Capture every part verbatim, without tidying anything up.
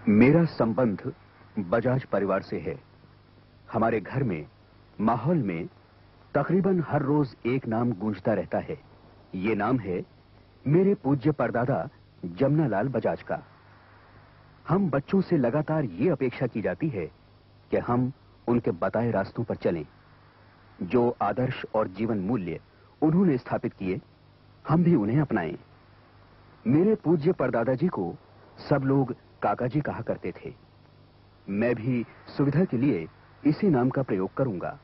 मेरा संबंध बजाज परिवार से है। हमारे घर में, माहौल में तकरीबन हर रोज एक नाम गूंजता रहता है। ये नाम है मेरे पूज्य परदादा जमनालाल बजाज का। हम बच्चों से लगातार ये अपेक्षा की जाती है कि हम उनके बताए रास्तों पर चलें। जो आदर्श और जीवन मूल्य उन्होंने स्थापित किए, हम भी उन्हें अपनाएं। मेरे पूज्य परदादा जी को सब लोग काका जी कहा करते थे। मैं भी सुविधा के लिए इसी नाम का प्रयोग करूंगा।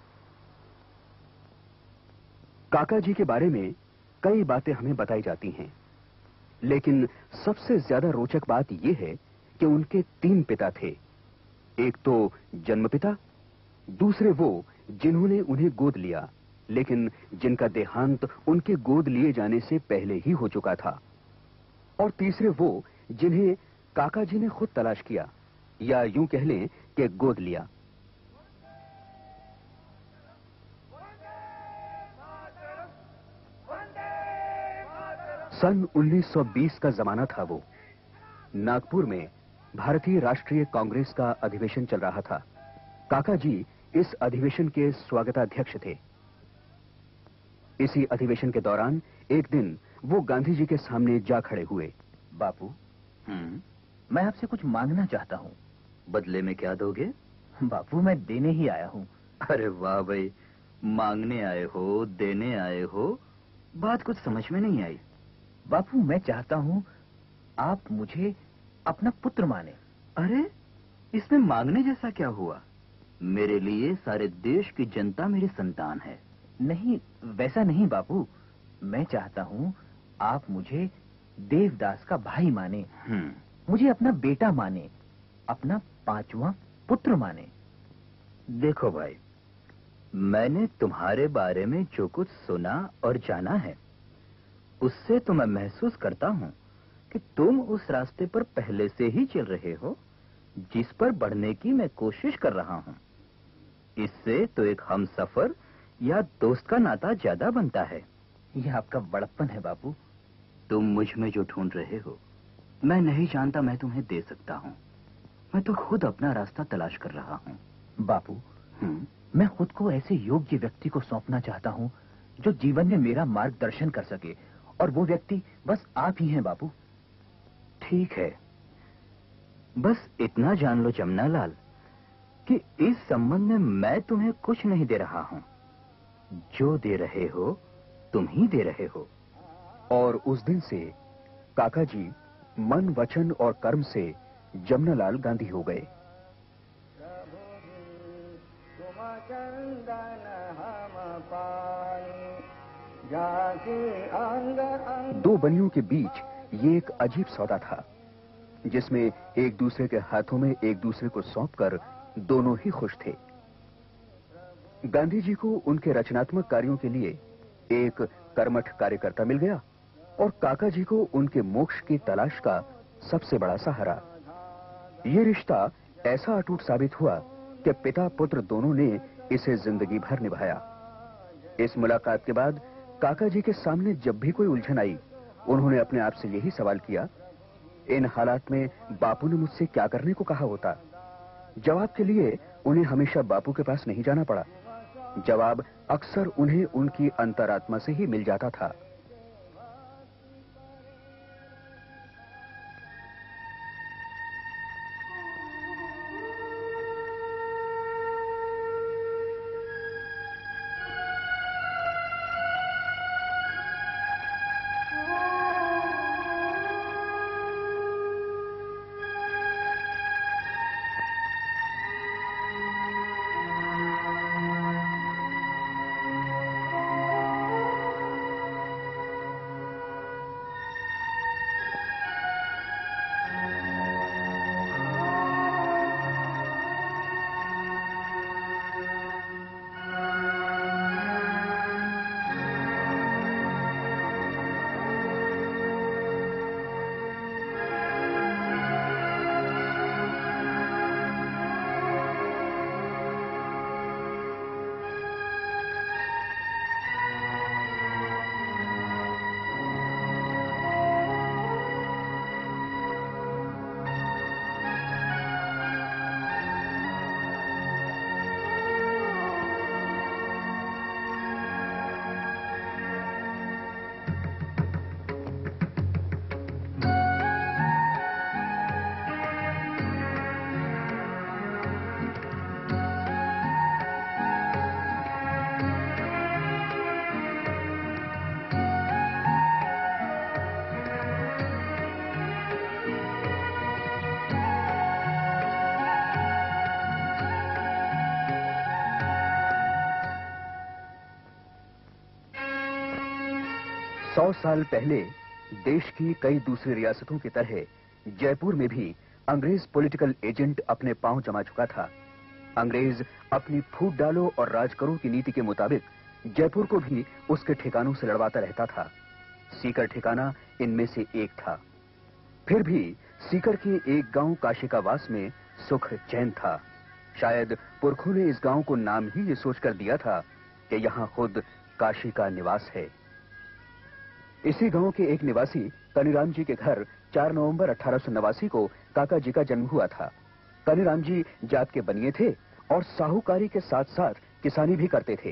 काका जी के बारे में कई बातें हमें बताई जाती हैं, लेकिन सबसे ज्यादा रोचक बात यह है कि उनके तीन पिता थे। एक तो जन्मपिता, दूसरे वो जिन्होंने उन्हें गोद लिया, लेकिन जिनका देहांत उनके गोद लिए जाने से पहले ही हो चुका था, और तीसरे वो जिन्हें काका जी ने खुद तलाश किया, या यूं कह लें कि गोद लिया। सन उन्नीस सौ बीस का जमाना था। वो नागपुर में भारतीय राष्ट्रीय कांग्रेस का अधिवेशन चल रहा था। काका जी इस अधिवेशन के स्वागताध्यक्ष थे। इसी अधिवेशन के दौरान एक दिन वो गांधी जी के सामने जा खड़े हुए। बापू, हम्म मैं आपसे कुछ मांगना चाहता हूँ। बदले में क्या दोगे? बापू, मैं देने ही आया हूँ। अरे वाह भाई, मांगने आए हो, देने आए हो, बात कुछ समझ में नहीं आई। बापू, मैं चाहता हूँ आप मुझे अपना पुत्र माने। अरे, इसमें मांगने जैसा क्या हुआ? मेरे लिए सारे देश की जनता मेरी संतान है। नहीं, वैसा नहीं बापू। मैं चाहता हूँ आप मुझे देवदास का भाई माने, मुझे अपना बेटा माने, अपना पांचवा पुत्र माने। देखो भाई, मैंने तुम्हारे बारे में जो कुछ सुना और जाना है, उससे तो मैं महसूस करता हूँ कि तुम उस रास्ते पर पहले से ही चल रहे हो जिस पर बढ़ने की मैं कोशिश कर रहा हूँ। इससे तो एक हमसफर या दोस्त का नाता ज्यादा बनता है। यह आपका बड़प्पन है बापू। तुम मुझ में जो ढूंढ रहे हो, मैं नहीं जानता मैं तुम्हें दे सकता हूँ। मैं तो खुद अपना रास्ता तलाश कर रहा हूँ। बापू, मैं खुद को ऐसे योग्य व्यक्ति को सौंपना चाहता हूँ जो जीवन में मेरा मार्गदर्शन कर सके, और वो व्यक्ति बस आप ही हैं बापू। ठीक है, बस इतना जान लो जमनालाल कि इस संबंध में मैं तुम्हें कुछ नहीं दे रहा हूं। जो दे रहे हो तुम ही दे रहे हो। और उस दिन से काका जी मन, वचन और कर्म से जमनालाल गांधी हो गए। दो बनियों के बीच ये एक अजीब सौदा था, जिसमें एक दूसरे के हाथों में एक दूसरे को सौंपकर दोनों ही खुश थे। गांधी जी को उनके रचनात्मक कार्यों के लिए एक कर्मठ कार्यकर्ता मिल गया, और काका जी को उनके मोक्ष की तलाश का सबसे बड़ा सहारा। ये रिश्ता ऐसा अटूट साबित हुआ कि पिता पुत्र दोनों ने इसे जिंदगी भर निभाया। इस मुलाकात के बाद काका जी के सामने जब भी कोई उलझन आई, उन्होंने अपने आप से यही सवाल किया, इन हालात में बापू ने मुझसे क्या करने को कहा होता? जवाब के लिए उन्हें हमेशा बापू के पास नहीं जाना पड़ा। जवाब अक्सर उन्हें उनकी अंतरात्मा से ही मिल जाता था। सौ साल पहले देश की कई दूसरी रियासतों की तरह जयपुर में भी अंग्रेज पॉलिटिकल एजेंट अपने पांव जमा चुका था। अंग्रेज अपनी फूट डालो और राज करो की नीति के मुताबिक जयपुर को भी उसके ठिकानों से लड़वाता रहता था। सीकर ठिकाना इनमें से एक था। फिर भी सीकर के एक गांव काशिकावास में सुख चैन था। शायद पुरखों ने इस गांव को नाम ही ये सोचकर दिया था कि यहां खुद काशी का निवास है। इसी गांव के एक निवासी कनीराम जी के घर चार नवंबर अठारह सौ नवासी को काका जी का जन्म हुआ था। कनीराम जी जात के बनिए थे और साहूकारी के साथ साथ किसानी भी करते थे।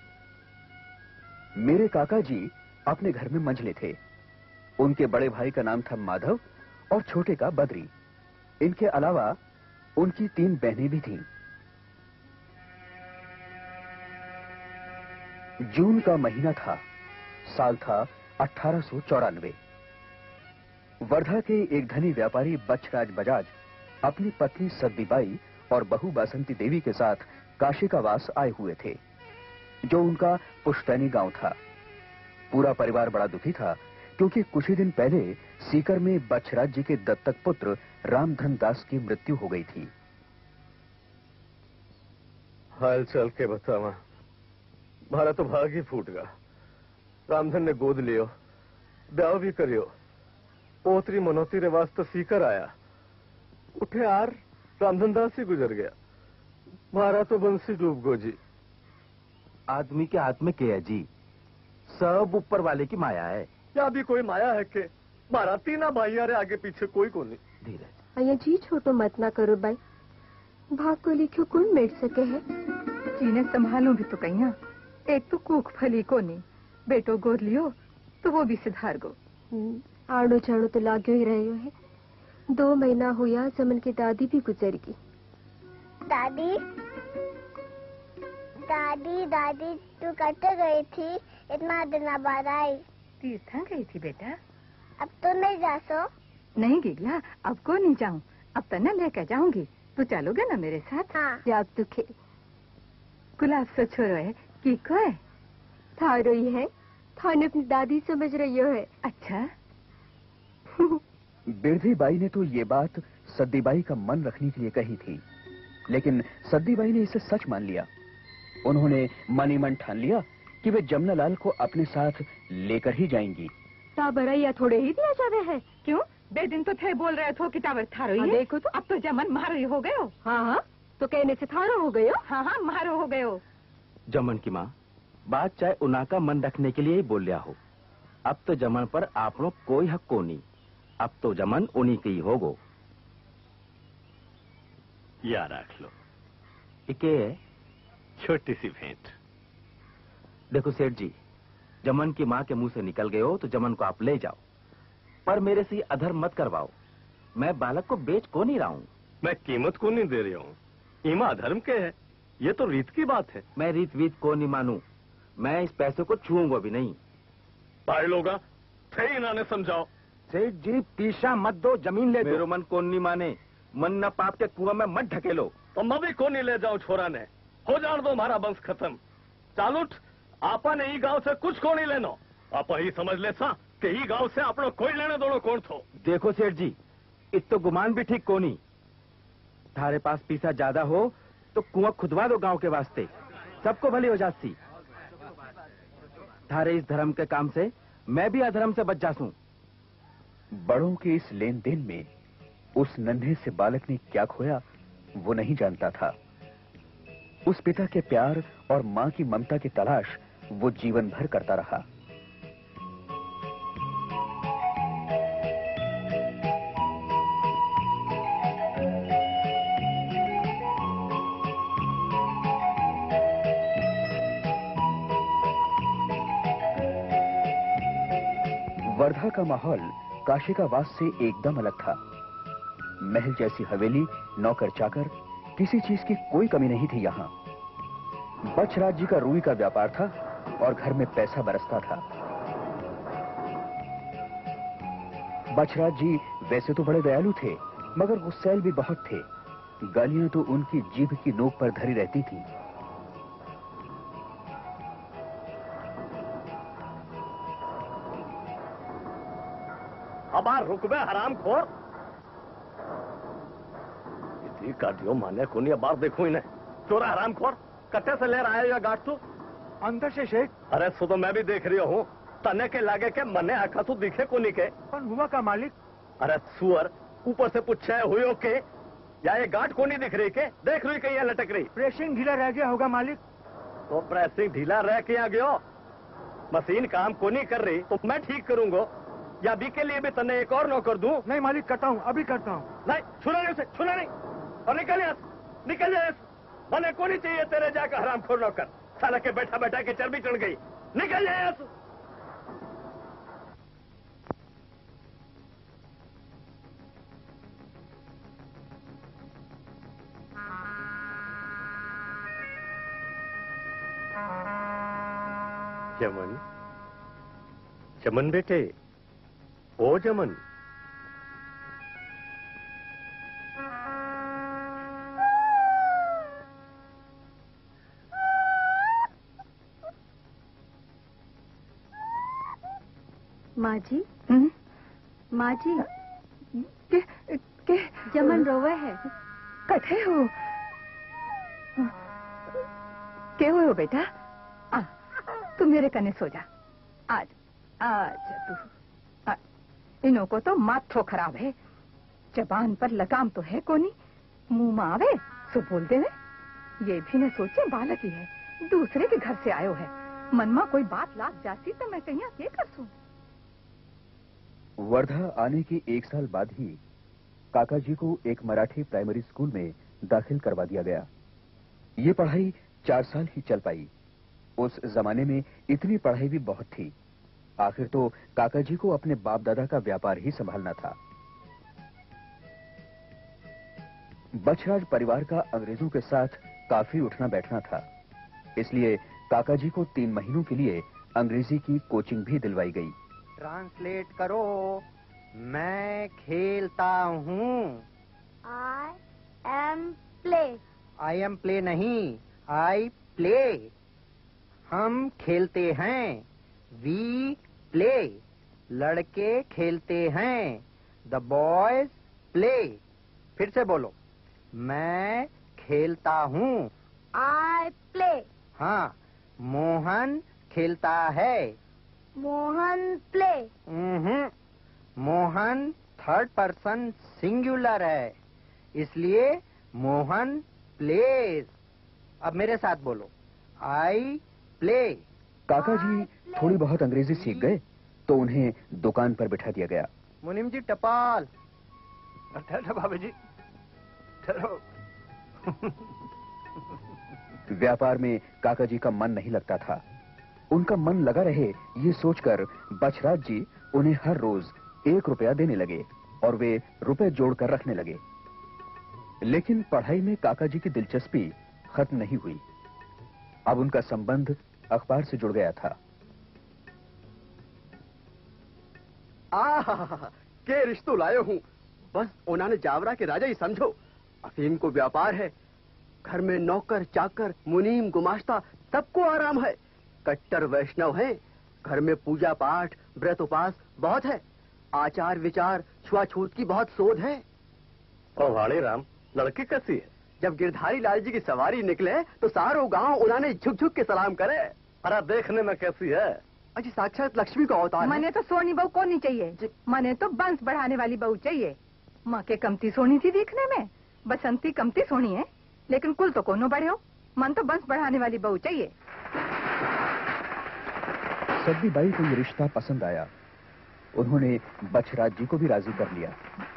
मेरे काका जी अपने घर में मंझले थे। उनके बड़े भाई का नाम था माधव और छोटे का बद्री। इनके अलावा उनकी तीन बहनें भी थीं। जून का महीना था। साल था अठारह सौ चौरानवे। वर्धा के एक धनी व्यापारी बचराज बजाज अपनी पत्नी सद्दीबाई और बहू बासंती देवी के साथ काशिकावास आए हुए थे, जो उनका पुश्तैनी गांव था। पूरा परिवार बड़ा दुखी था क्योंकि कुछ ही दिन पहले सीकर में बचराज जी के दत्तक पुत्र रामधन दास की मृत्यु हो गई थी। हाल चल के बतावा, मारा तो भाग ही फूट गया। रामधन ने गोद लियो, ब्याह भी करियो। पोतरी मनोती रे वास्ते सीकर आया। उठे आर रामधन दास ही गुजर गया। मारा तो बंसी डूब गो जी। आदमी के हाथ में क्या है जी? सब ऊपर वाले की माया है। या भी कोई माया है के? मारा तीना भाई रे आगे पीछे कोई को नहीं। धीरज अया जी छोटो मत ना करो भाई। भाग को लिखो कौन मेट सके है। जीने संभालू भी तो कहीं। एक तो कूक फली को नहीं, बेटो गोद लियो तो वो भी सिधार गो। आड़ो चाड़ो तो लाग्यो ही रहे है। दो महीना हुआ जमन की दादी भी गुजर गई। दादी दादी दादी तू कटे गई थी, इतना दिन बाद आई। तीर्था गई थी बेटा। अब तो नहीं जा सो? नहीं गिगला, अब को नहीं जाऊं। अब तो न लेकर जाऊंगी। तू चलोगे ना मेरे साथ? हाँ। जाग दुखे गुलाब से छोरो है की को है? थारो ही है। थाने अपनी दादी समझ रही हो है। अच्छा। बिरधी बाई ने तो ये बात सद्दीबाई का मन रखने के लिए कही थी, लेकिन सद्दीबाई ने इसे सच मान लिया। उन्होंने मन ही मन ठान लिया कि वे जमुना लाल को अपने साथ लेकर ही जाएंगी। टाबरैया थोड़े ही दिया जावे है। क्यों? बे दिन तो थे बोल रहे थे कि टावर थारो ही है। देखो तो अब तो जमन मारो ही हो गए हो। हाँ हाँ तो कहने से थारो हो गए हो। हाँ हाँ मारो हो गए हो। जमन की माँ बात चाहे उना का मन रखने के लिए ही बोल लिया हो। अब तो जमन पर आपनो कोई हक को नहीं। अब तो जमन उन्हीं की होगो। या रख लो, इके छोटी सी भेंट। देखो सेठ जी, जमन की माँ के मुंह से निकल गए हो तो जमन को आप ले जाओ, पर मेरे से अधर्म मत करवाओ। मैं बालक को बेच को नहीं रहा हूँ। मैं कीमत को नहीं दे रही हूँ। ईमा धर्म के है, ये तो रीत की बात है। मैं रीत वीत को नहीं मानू। मैं इस पैसे को छूऊंगा भी नहीं। भाई लोगा थे इन्होंने समझाओ। सेठ जी पीछा मत दो, जमीन ले दो। मेरे मन को नहीं माने। मन न पाप के कुआं में मत ढकेलो। तो मैं भी को नहीं ले जाऊं छोरा ने। हो जान दो हमारा वंश खत्म। चालूट आपा ने ही गांव से कुछ को नहीं लेनो। आपा ही समझ ले सा कि ही गांव से आपनो कोई लेने दोनों कौन थो। देखो सेठ जी, इत तो गुमान भी ठीक को नहीं। थारे पास पैसा ज्यादा हो तो कुआं खुदवा दो गांव के वास्ते, सबको भली हो जाती। थारे इस धर्म के काम से मैं भी अधर्म से बच जासूं। बड़ों के इस लेन देन में उस नन्हे से बालक ने क्या खोया वो नहीं जानता था। उस पिता के प्यार और मां की ममता की तलाश वो जीवन भर करता रहा। वर्धा का माहौल काशिकावास से एकदम अलग था। महल जैसी हवेली, नौकर चाकर, किसी चीज की कोई कमी नहीं थी यहाँ। बचराज जी का रुई का व्यापार था और घर में पैसा बरसता था। बचराज जी वैसे तो बड़े दयालु थे, मगर गुस्सैल भी बहुत थे। गालियां तो उनकी जीभ की नोक पर धरी रहती थी। रुक बे हराम खोर। इतनी काटियो माने को नहीं, बार देखूं इन्हें। चोरा हराम खोर, कट्टे से ले रहा है या गाट तू? अंदर से शेख। अरे सो तो मैं भी देख रही हूँ, तने के लागे के मने आखा तू दिखे को नहीं के। कौन हुआ का मालिक? अरे सुअर, ऊपर से पूछे हुई के या ये गाट को नहीं दिख रही के? देख रही कहीं लटक रही? प्रेसिंग ढीला रह गया होगा मालिक। तो प्रेसिंग ढीला रह के आ गयो? मशीन काम को नहीं कर रही तो मैं ठीक करूंगा, या बी के लिए भी तने एक और नौकर दूं? नहीं मालिक, करता हूँ, अभी करता हूँ। नहीं, छुना नहीं उसे, छुना नहीं। और निकल यहाँ, निकल जाए। मने को नहीं चाहिए तेरे जाकर हराम खोर नौकर। साला के बैठा बैठा के चर्बी चढ़ गई। निकल जाए यहाँ से। जमन, जमन बेटे, ओ जमन। माँ जी, माँ जी, के, के जमन रोवे है। कथे हो के हो बेटा? आ, तू मेरे कने सो जा। आज आज तू आ, इनो को तो माथो खराब है। जबान पर लगाम तो है कोनी, मुंह में आवे सो बोल देवे। ये भी न सोचे बालक ही है, दूसरे के घर से आयो है। मन में कोई बात लाग जाती तो मैं कहीं क्या कर सूं? वर्धा आने के एक साल बाद ही काका जी को एक मराठी प्राइमरी स्कूल में दाखिल करवा दिया गया। ये पढ़ाई चार साल ही चल पाई। उस जमाने में इतनी पढ़ाई भी बहुत थी। आखिर तो काका जी को अपने बाप दादा का व्यापार ही संभालना था। बछराज परिवार का अंग्रेजों के साथ काफी उठना बैठना था, इसलिए काका जी को तीन महीनों के लिए अंग्रेजी की कोचिंग भी दिलवाई गई। ट्रांसलेट करो। मैं खेलता हूँ। I am play. I am play नहीं, आई प्ले। हम खेलते हैं। We play. लड़के खेलते हैं। The boys play. फिर से बोलो। मैं खेलता हूँ। I play. हाँ, मोहन खेलता है। मोहन प्ले। हम्म, मोहन थर्ड पर्सन सिंगुलर है, इसलिए मोहन प्लेज। अब मेरे साथ बोलो। I play. काका जी थोड़ी बहुत अंग्रेजी सीख गए तो उन्हें दुकान पर बिठा दिया गया। मुनीम जी टपाल। ठहरो भाभी जी, ठहरो। व्यापार में काका जी का मन नहीं लगता था। उनका मन लगा रहे ये सोचकर बछराज जी उन्हें हर रोज एक रुपया देने लगे और वे रुपए जोड़कर रखने लगे। लेकिन पढ़ाई में काका जी की दिलचस्पी खत्म नहीं हुई। अब उनका संबंध अखबार से जुड़ गया था। आहा, के रिश्तों लायो हूँ। बस उन्होंने जावरा के राजा ही समझो। अफीम को व्यापार है, घर में नौकर चाकर मुनीम गुमाश्ता सबको आराम है। कट्टर वैष्णव हैं, घर में पूजा पाठ व्रत उपास बहुत है। आचार विचार छुआछूत की बहुत शोध है। और वाणी राम, लड़की कैसी है? जब गिरधारी लाल जी की सवारी निकले तो सारो गांव उन्होंने झुक झुक के सलाम करे। अरे देखने में कैसी है? अजी साक्षात लक्ष्मी का अवतार है। मने तो सोनी बहू को नहीं चाहिए, मने तो बंस बढ़ाने वाली बहू चाहिए। माँ के कमती सोनी थी देखने में, बसंती कमती सोनी है, लेकिन कुल तो कोनो बड़े हो। मन तो बंस बढ़ाने वाली बहू चाहिए। सब्बी बाई को ये रिश्ता पसंद आया। उन्होंने बछराज जी को भी राजी कर लिया।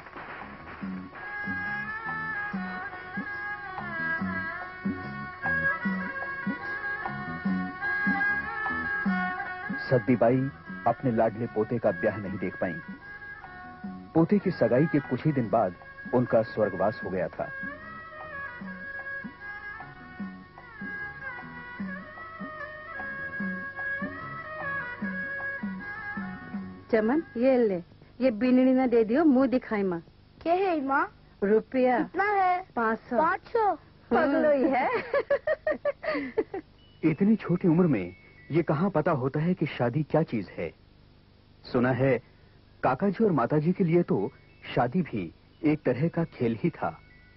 सब्बी बाई अपने लाडले पोते का ब्याह नहीं देख पाई। पोते की सगाई के कुछ ही दिन बाद उनका स्वर्गवास हो गया था। चमन ये ले, ये बिननी ना दे दियो, मुंह दिखाई माँ। क्या है माँ? रुपया कितना है? पाँच सौ। पाँच सौ? पगलो ही है। इतनी छोटी उम्र में ये कहाँ पता होता है कि शादी क्या चीज है। सुना है काकाजी और माताजी के लिए तो शादी भी एक तरह का खेल ही था।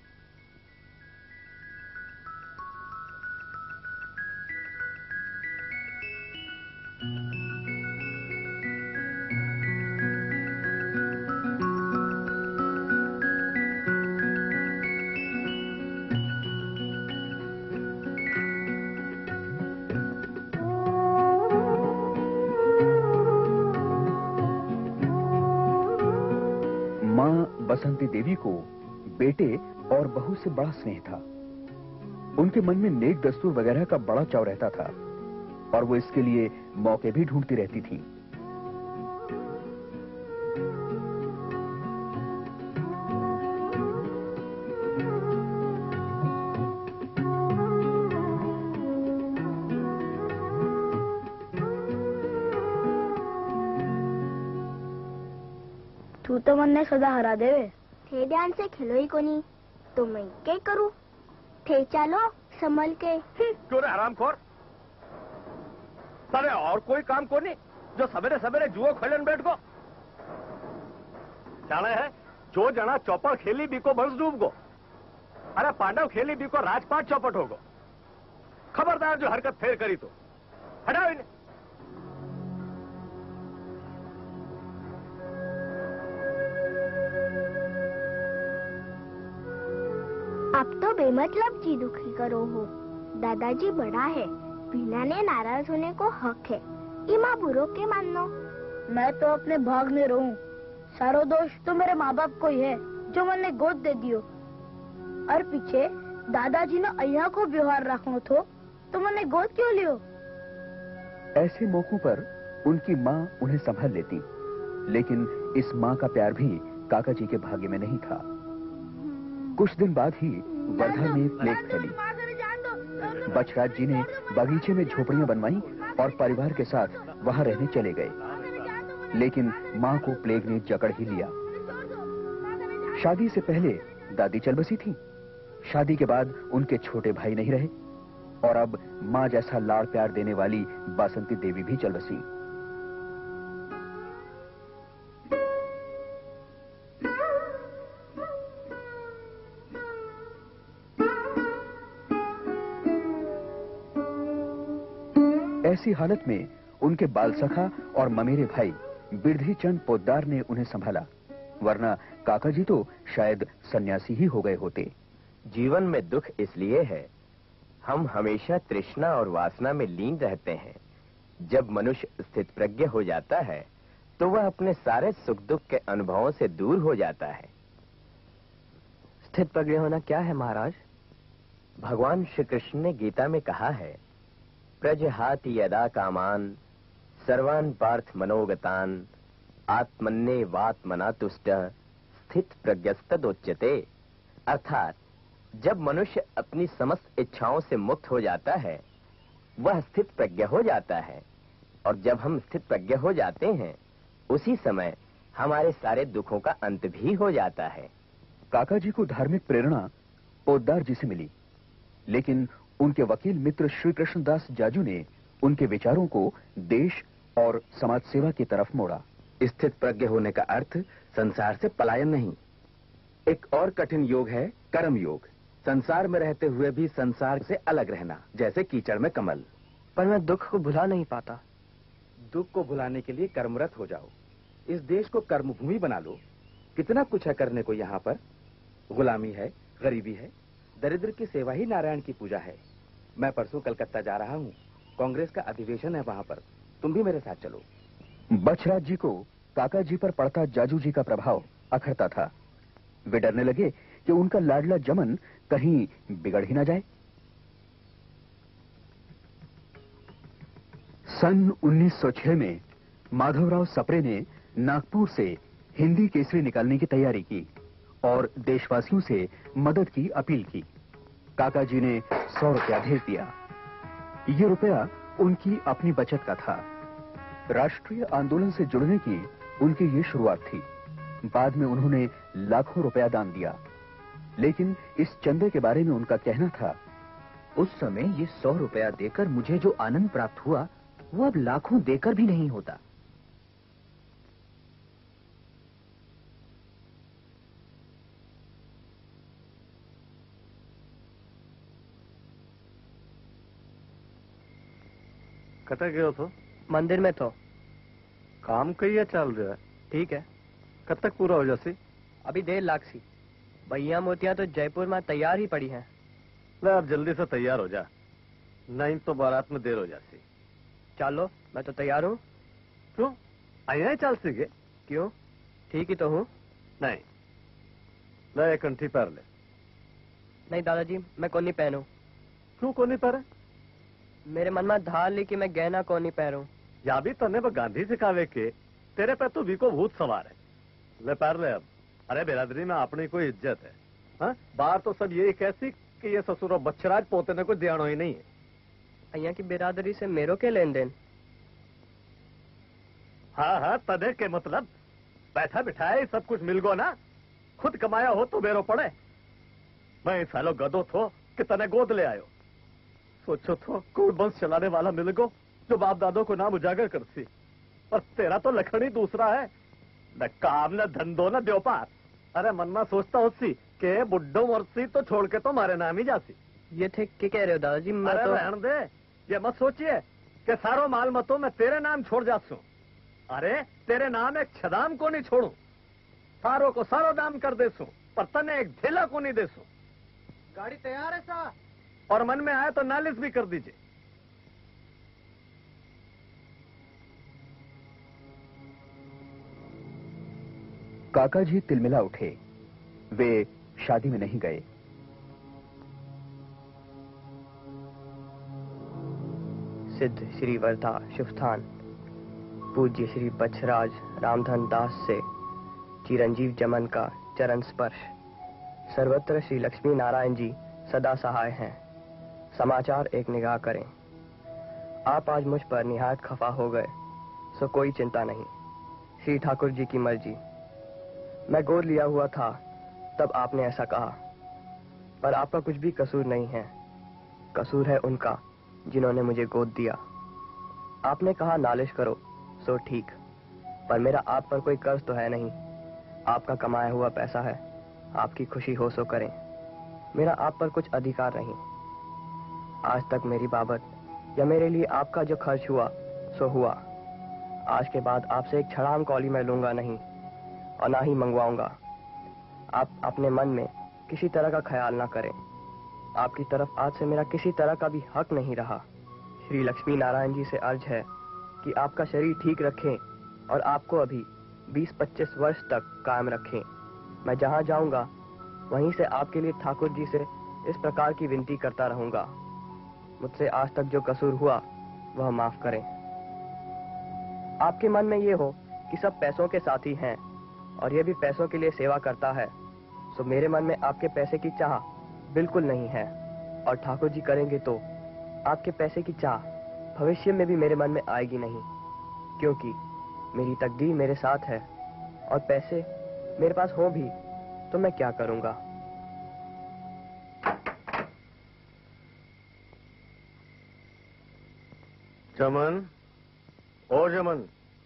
बसंती देवी को बेटे और बहू से बड़ा स्नेह था। उनके मन में नेक दस्तूर वगैरह का बड़ा चाव रहता था और वो इसके लिए मौके भी ढूंढती रहती थी। तू तो मन्ने सदा हरा देवे थे ध्यान से खेलो ही कोनी तो मैं क्या करूं थे चलो संभल के। क्यों रे हरामखोर, सारे और कोई काम को नहीं जो सवेरे सवेरे जुओ खेलन बैठ को जाने है। जो जना चौपड़ खेली बीको बंस डूब गो, अरे पांडव खेली बीको राजपाट चौपट होगो। खबरदार जो हरकत फेर करी तो हटाओ इन्हें। अब तो बेमतलब जी दुखी करो हो। दादाजी बड़ा है, बिना ने नाराज होने को हक है। इमा बुरो के मानो। मैं तो अपने भाग में रहूं। सारो दोष तो मेरे माँ बाप को ही है जो मैंने गोद दे दियो। और पीछे दादाजी ने अय्या को व्यवहार रखो थो तो मैंने गोद क्यों लियो। ऐसे मौकों पर उनकी माँ उन्हें संभाल लेती, लेकिन इस माँ का प्यार भी काका जी के भाग्य में नहीं था। कुछ दिन बाद ही वर्धा में प्लेग फैली। बचराज जी ने बगीचे में झोपड़ियां बनवाई और परिवार के साथ वहां रहने चले गए, लेकिन मां को प्लेग ने जकड़ ही लिया। शादी से पहले दादी चल बसी थी, शादी के बाद उनके छोटे भाई नहीं रहे और अब मां जैसा लाड़ प्यार देने वाली बासंती देवी भी चल बसी। ऐसी हालत में उनके बाल सखा और ममेरे भाई बिरधी चंद पोद्दार ने उन्हें संभाला, वरना काका जी तो शायद सन्यासी ही हो गए होते। जीवन में दुख इसलिए है, हम हमेशा तृष्णा और वासना में लीन रहते हैं। जब मनुष्य स्थित प्रज्ञ हो जाता है तो वह अपने सारे सुख दुख के अनुभवों से दूर हो जाता है। स्थित प्रज्ञ होना क्या है महाराज? भगवान श्री कृष्ण ने गीता में कहा है, प्रजहाति यदा कामान सर्वान पार्थ मनोगतान आत्मन्ने वात्मना तुष्ट स्थित प्रज्ञस्तदोच्यते। अर्थात जब मनुष्य अपनी समस्त इच्छाओं से मुक्त हो जाता है वह स्थित प्रज्ञ हो जाता है, और जब हम स्थित प्रज्ञ हो जाते हैं उसी समय हमारे सारे दुखों का अंत भी हो जाता है। काका जी को धार्मिक प्रेरणा पोद्दार जी से मिली, लेकिन उनके वकील मित्र श्री कृष्णदास जाजू ने उनके विचारों को देश और समाज सेवा की तरफ मोड़ा। स्थित प्रज्ञ होने का अर्थ संसार से पलायन नहीं। एक और कठिन योग है कर्म योग। संसार में रहते हुए भी संसार से अलग रहना, जैसे कीचड़ में कमल। पर मैं दुख को भुला नहीं पाता। दुख को भुलाने के लिए कर्मरत हो जाओ। इस देश को कर्मभूमि बना लो। कितना कुछ है करने को यहाँ पर। गुलामी है, गरीबी है, दरिद्र की सेवा ही नारायण की पूजा है। मैं परसों कलकत्ता जा रहा हूँ, कांग्रेस का अधिवेशन है वहाँ पर, तुम भी मेरे साथ चलो। बचराज जी को काका जी पर पड़ता जाजू जी का प्रभाव अखरता था। वे डरने लगे कि उनका लाडला जमन कहीं बिगड़ ही ना जाए। सन उन्नीस सौ छह में माधवराव सप्रे ने नागपुर से हिंदी केसरी निकालने की तैयारी की और देशवासियों से मदद की अपील की। काका जी ने सौ रुपया भेज दिया। ये रुपया उनकी अपनी बचत का था। राष्ट्रीय आंदोलन से जुड़ने की उनकी ये शुरुआत थी। बाद में उन्होंने लाखों रुपया दान दिया, लेकिन इस चंदे के बारे में उनका कहना था, उस समय ये सौ रुपया देकर मुझे जो आनंद प्राप्त हुआ वो अब लाखों देकर भी नहीं होता। कटे गयो तो? मंदिर में तो। काम कहिए चल रहा है? ठीक है। कब तक पूरा हो जासी? अभी डेढ़ लाख सी। भैया मोतियां तो जयपुर में तैयार ही पड़ी हैं। ले अब जल्दी से तैयार हो जा, नहीं तो बारात में देर हो जाती। चलो, मैं तो तैयार हूँ। क्यों? आया चल सीगे? क्यों? ठीक ही तो हूँ। नहीं, ले कंठी पहन ले। नहीं दादाजी, मैं कौन नहीं पहनू। क्यों कौन नहीं पहने? मेरे मन में धार ली कि मैं गहना कौन नहीं पहनू। या भी तने वो गांधी सिखावे के, तेरे पे तो वीको भूत सवार है। ले पहन ले अब। अरे बिरादरी में अपनी कोई इज्जत है। हाँ, बाहर तो सब यही कहती कि ये ससुर बच्चराज पोते ने कोई ध्यान ही नहीं है। अय्या की बिरादरी से मेरो के लेन देन? हाँ हाँ, तने के मतलब बैठा बिठाए सब कुछ मिल गो ना, खुद कमाया हो तो बेरो पड़े। मैं सालो गधो थो कि तने गोद ले आयो। सोचो थो कोई बंश चलाने वाला मिल गो जो बाप दादों को नाम उजागर करती, और तेरा तो लखन ही दूसरा है, न काम न धंधो न व्यापार। अरे मन में सोचता होती के बुड्ढो मरसी तो छोड़ के तो मारे नाम ही जाती। ये थे क्या कह रहे हो दादाजी? मैं अरे तो... रहने दे, ये मत सोचिए कि सारो माल मतो मैं तेरे नाम छोड़ जासू। अरे तेरे नाम एक छदाम को नहीं छोड़ू, सारो को सारो दाम कर देसू, पर तने एक ढेला को नहीं देसू। गाड़ी तैयार है साहब? और मन में आए तो नालिश भी कर दीजिए। काका जी तिलमिला उठे। वे शादी में नहीं गए। सिद्ध श्री वर्धा शुभ स्थान पूज्य श्री बछराज रामधन दास से चिरंजीव जमन का चरण स्पर्श। सर्वत्र श्री लक्ष्मी नारायण जी सदा सहाय हैं। समाचार एक निगाह करें। आप आज मुझ पर निहायत खफा हो गए, सो कोई चिंता नहीं, श्री ठाकुर जी की मर्जी। मैं गोद लिया हुआ था तब आपने ऐसा कहा, पर आपका कुछ भी कसूर नहीं है। कसूर है उनका जिन्होंने मुझे गोद दिया। आपने कहा नालिश करो, सो ठीक, पर मेरा आप पर कोई कर्ज तो है नहीं। आपका कमाया हुआ पैसा है, आपकी खुशी हो सो करें, मेरा आप पर कुछ अधिकार नहीं। आज तक मेरी बाबत या मेरे लिए आपका जो खर्च हुआ सो हुआ। आज के बाद आपसे एक छड़ाम कौली मैं लूंगा नहीं और ना ही मंगवाऊंगा। आप अपने मन में किसी तरह का ख्याल ना करें। आपकी तरफ आज से मेरा किसी तरह का भी हक नहीं रहा। श्री लक्ष्मी नारायण जी से अर्ज है कि आपका शरीर ठीक रखें और आपको अभी बीस पच्चीस वर्ष तक कायम रखें। मैं जहां जाऊंगा वहीं से आपके लिए ठाकुर जी से इस प्रकार की विनती करता रहूंगा। मुझसे आज तक जो कसूर हुआ वह माफ करें। आपके मन में ये हो कि सब पैसों के साथी हैं और ये भी पैसों के लिए सेवा करता है, सो मेरे मन में आपके पैसे की चाह बिल्कुल नहीं है, और ठाकुर जी करेंगे तो आपके पैसे की चाह भविष्य में भी मेरे मन में आएगी नहीं, क्योंकि मेरी तकदीर मेरे साथ है और पैसे मेरे पास हो भी तो मैं क्या करूंगा। जमन, ओ जमन,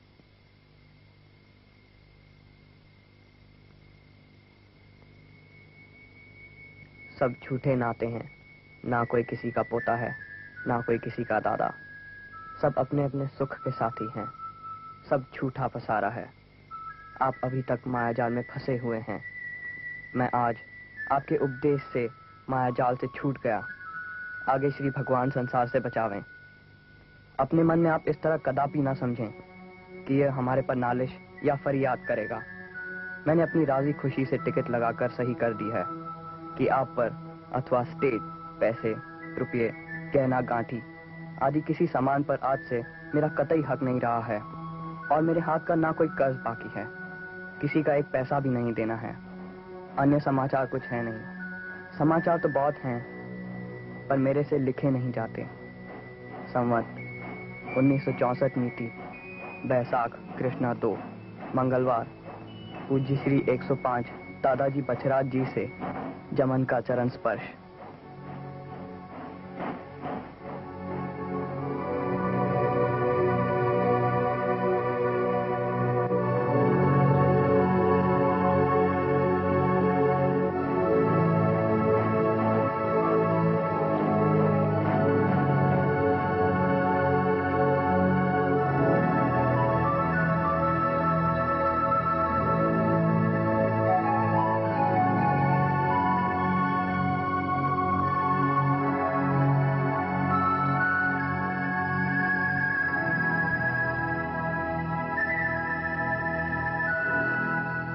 सब झूठे नाते हैं, ना कोई किसी का पोता है ना कोई किसी का दादा। सब अपने अपने सुख के साथी हैं, सब झूठा पसारा है। आप अभी तक मायाजाल में फंसे हुए हैं। मैं आज आपके उपदेश से मायाजाल से छूट गया। आगे श्री भगवान संसार से बचावें। अपने मन में आप इस तरह कदापि ना समझें कि यह हमारे पर नालिश या फरियाद करेगा। मैंने अपनी राजी खुशी से टिकट लगाकर सही कर दी है कि आप पर अथवा स्टेट, पैसे, रुपये, गहना गांठी आदि किसी सामान पर आज से मेरा कतई हक नहीं रहा है, और मेरे हाथ का ना कोई कर्ज बाकी है। किसी का एक पैसा भी नहीं देना है। अन्य समाचार कुछ है नहीं। समाचार तो बहुत हैं, पर मेरे से लिखे नहीं जाते। संवत उन्नीस सौ चौसठ नीति, बैसाख कृष्णा दो, मंगलवार, पूज्य श्री एक सौ पाँच दादाजी बछराज जी से जमन का चरण स्पर्श।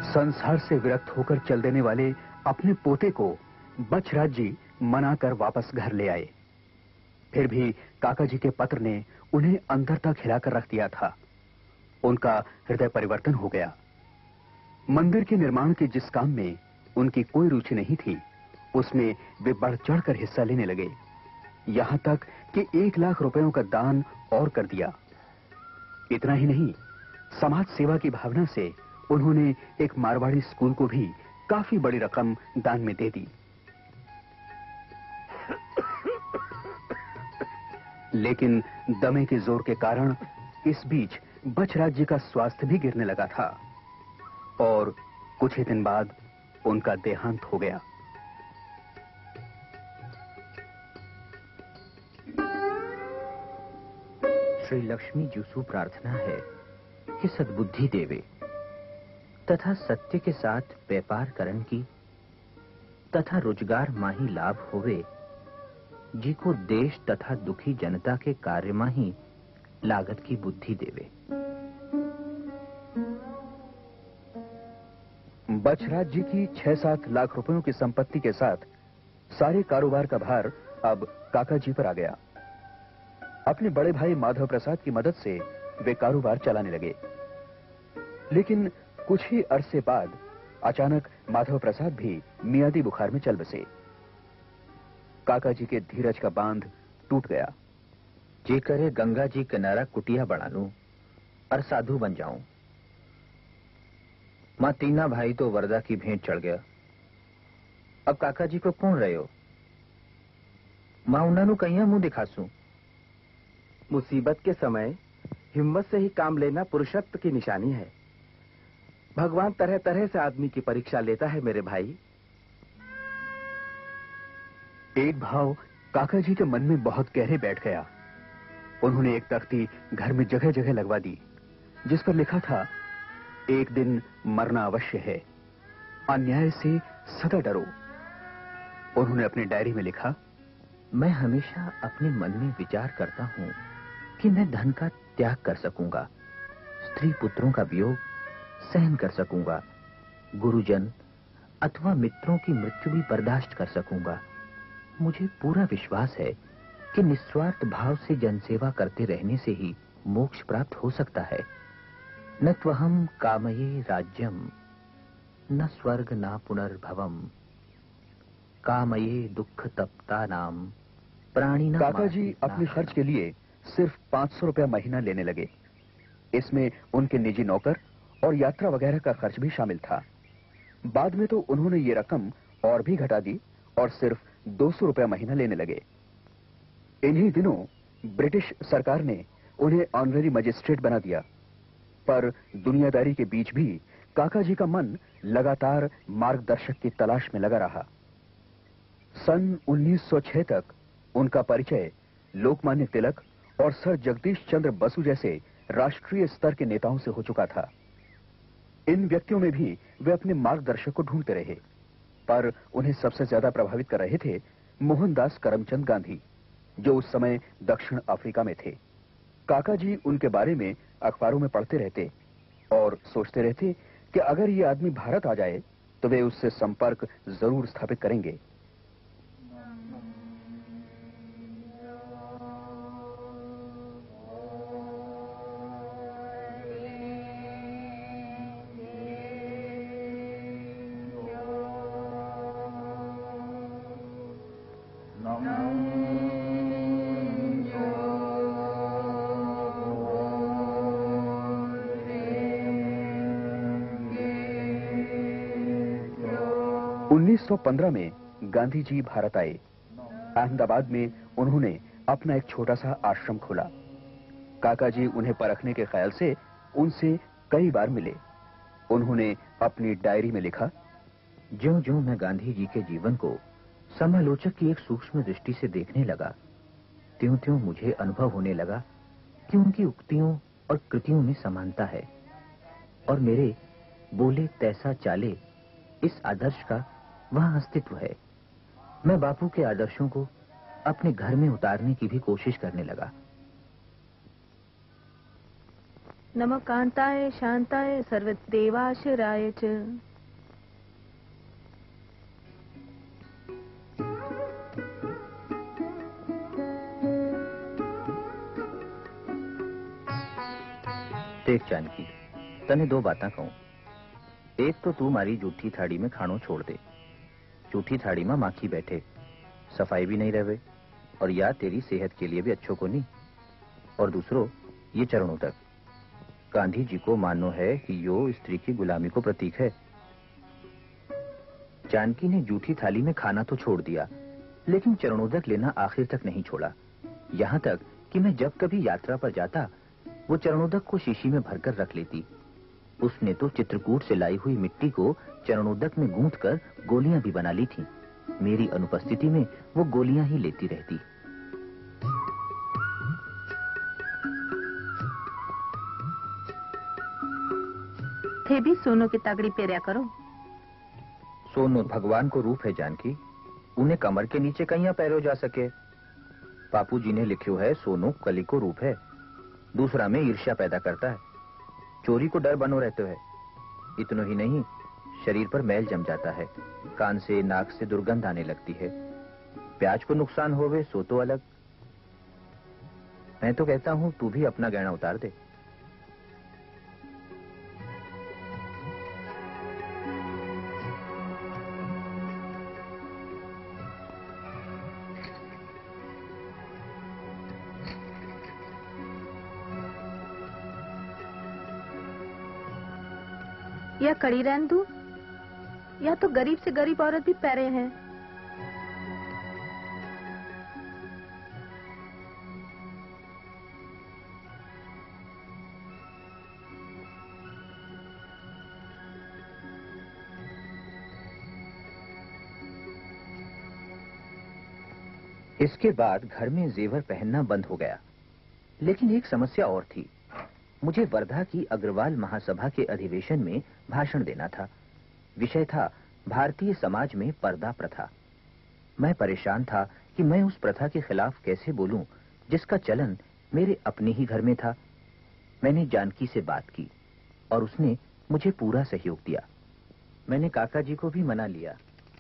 संसार से विरक्त होकर चल देने वाले अपने पोते को बछराज जी मनाकर वापस घर ले आए। फिर भी काका जी के पत्र ने उन्हें अंदर तक हिलाकर रख दिया था। उनका हृदय परिवर्तन हो गया। मंदिर के निर्माण के जिस काम में उनकी कोई रुचि नहीं थी, उसमें वे बढ़ चढ़कर हिस्सा लेने लगे। यहां तक कि एक लाख रुपयों का दान और कर दिया। इतना ही नहीं, समाज सेवा की भावना से उन्होंने एक मारवाड़ी स्कूल को भी काफी बड़ी रकम दान में दे दी। लेकिन दमे के जोर के कारण इस बीच बछराज जी का स्वास्थ्य भी गिरने लगा था और कुछ ही दिन बाद उनका देहांत हो गया। श्री लक्ष्मी जूसु प्रार्थना है कि सद्बुद्धि देवे तथा सत्य के साथ व्यापार करन की तथा रोजगार माही लाभ होवे, जी को देश तथा दुखी जनता के कार्य माही लागत की बुद्धि देवे। बछराज जी की छह सात लाख रुपयों की संपत्ति के साथ सारे कारोबार का भार अब काका जी पर आ गया। अपने बड़े भाई माधव प्रसाद की मदद से वे कारोबार चलाने लगे। लेकिन कुछ ही अरसे बाद अचानक माधव प्रसाद भी मियादी बुखार में चल बसे। काका जी के धीरज का बांध टूट गया। जे करे गंगा जी किनारा कुटिया बना लूं और साधु बन जाऊं। मां तीना भाई तो वरदा की भेंट चढ़ गया। अब काका जी को कौन रहे हो? मां उन्होंने कहीं मुंह दिखासूं। मुसीबत के समय हिम्मत से ही काम लेना पुरुषत्व की निशानी है। भगवान तरह तरह से आदमी की परीक्षा लेता है मेरे भाई। एक भाव काका जी के मन में बहुत गहरे बैठ गया। उन्होंने एक तख्ती घर में जगह जगह लगवा दी, जिस पर लिखा था, एक दिन मरना अवश्य है, अन्याय से सदा डरो। उन्होंने अपनी डायरी में लिखा, मैं हमेशा अपने मन में विचार करता हूं कि मैं धन का त्याग कर सकूंगा, स्त्री पुत्रों का वियोग सहन कर सकूंगा, गुरुजन अथवा मित्रों की मृत्यु भी बर्दाश्त कर सकूंगा। मुझे पूरा विश्वास है कि निस्वार्थ भाव से जनसेवा करते रहने से ही मोक्ष प्राप्त हो सकता है। न त्वहम कामये राज्यम न स्वर्ग न पुनर्भवम कामये दुख तप्ता नाम प्राणी। काका जी अपने खर्च के लिए सिर्फ पांच सौ रुपया महीना लेने लगे। इसमें उनके निजी नौकर और यात्रा वगैरह का खर्च भी शामिल था। बाद में तो उन्होंने ये रकम और भी घटा दी और सिर्फ दो सौ रुपया महीना लेने लगे। इन्हीं दिनों ब्रिटिश सरकार ने उन्हें ऑनररी मजिस्ट्रेट बना दिया, पर दुनियादारी के बीच भी काका जी का मन लगातार मार्गदर्शक की तलाश में लगा रहा। सन उन्नीस सौ छह तक उनका परिचय लोकमान्य तिलक और सर जगदीश चंद्र बसु जैसे राष्ट्रीय स्तर के नेताओं से हो चुका था। इन व्यक्तियों में भी वे अपने मार्गदर्शक को ढूंढते रहे, पर उन्हें सबसे ज्यादा प्रभावित कर रहे थे मोहनदास करमचंद गांधी, जो उस समय दक्षिण अफ्रीका में थे। काका जी उनके बारे में अखबारों में पढ़ते रहते और सोचते रहते कि अगर ये आदमी भारत आ जाए तो वे उससे संपर्क जरूर स्थापित करेंगे। उन्नीस सौ पंद्रह में गांधी जी भारत आए। अहमदाबाद में उन्होंने अपना एक छोटा सा आश्रम खोला। काका जी उन्हें परखने के ख्याल से उनसे कई बार मिले। उन्होंने अपनी डायरी में लिखा, ज्यों ज्यों मैं गांधी जी के जीवन को समालोचक की एक सूक्ष्म दृष्टि से देखने लगा, त्यों त्यों मुझे अनुभव होने लगा कि उनकी उक्तियों और कृतियों में समानता है और मेरे बोले तैसा चाले इस आदर्श का वहां अस्तित्व है। मैं बापू के आदर्शों को अपने घर में उतारने की भी कोशिश करने लगा। नमः कांताय शांताय सर्वदेवाश्रयाय च। देख जानकी, तने दो बातें कहूं। एक तो तू मारी जूठी थाड़ी में खाणो छोड़ दे। जूठी थाड़ी में माखी बैठे, सफाई भी नहीं रहे, और या तेरी सेहत के लिए भी अच्छो को नहीं। और दूसरो, ये चरणों तक गांधी जी को मानो है कि यो स्त्री की गुलामी को प्रतीक है। जानकी ने जूठी थाली में खाना तो छोड़ दिया, लेकिन चरणोदक लेना आखिर तक नहीं छोड़ा। यहाँ तक कि मैं जब कभी यात्रा पर जाता, वो चरणोदक को शीशी में भरकर रख लेती। उसने तो चित्रकूट से लाई हुई मिट्टी को चरणोदक में गूंथ कर गोलियां भी बना ली थीं। मेरी अनुपस्थिति में वो गोलियां ही लेती रहती। थे भी सोनों की तगड़ी पेरिया करो। सोनू भगवान को रूप है जानकी, उन्हें कमर के नीचे कहीं पैरो जा सके। बापू जी ने लिखो है, सोनू कली को रूप है, दूसरा में ईर्ष्या पैदा करता है, चोरी को डर बनो रहते है। इतना ही नहीं, शरीर पर मैल जम जाता है, कान से नाक से दुर्गंध आने लगती है। प्याज को नुकसान होवे सो तो अलग। मैं तो कहता हूं तू भी अपना गहना उतार दे। या कड़ी रहन दूं, या तो गरीब से गरीब औरत भी पैरे हैं। इसके बाद घर में जेवर पहनना बंद हो गया, लेकिन एक समस्या और थी। मुझे वर्धा की अग्रवाल महासभा के अधिवेशन में भाषण देना था। विषय था भारतीय समाज में पर्दा प्रथा। मैं परेशान था कि मैं उस प्रथा के खिलाफ कैसे बोलूं, जिसका चलन मेरे अपने ही घर में था। मैंने जानकी से बात की और उसने मुझे पूरा सहयोग दिया। मैंने काका जी को भी मना लिया।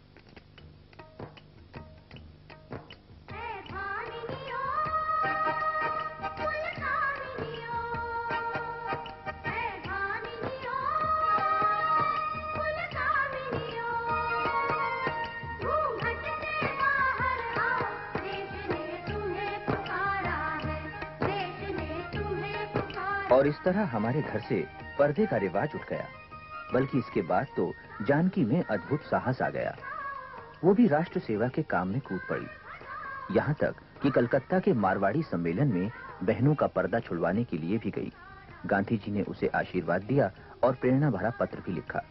और इस तरह हमारे घर से पर्दे का रिवाज उठ गया। बल्कि इसके बाद तो जानकी में अद्भुत साहस आ गया। वो भी राष्ट्र सेवा के काम में कूद पड़ी। यहाँ तक कि कलकत्ता के मारवाड़ी सम्मेलन में बहनों का पर्दा छुड़वाने के लिए भी गई। गांधी जी ने उसे आशीर्वाद दिया और प्रेरणा भरा पत्र भी लिखा।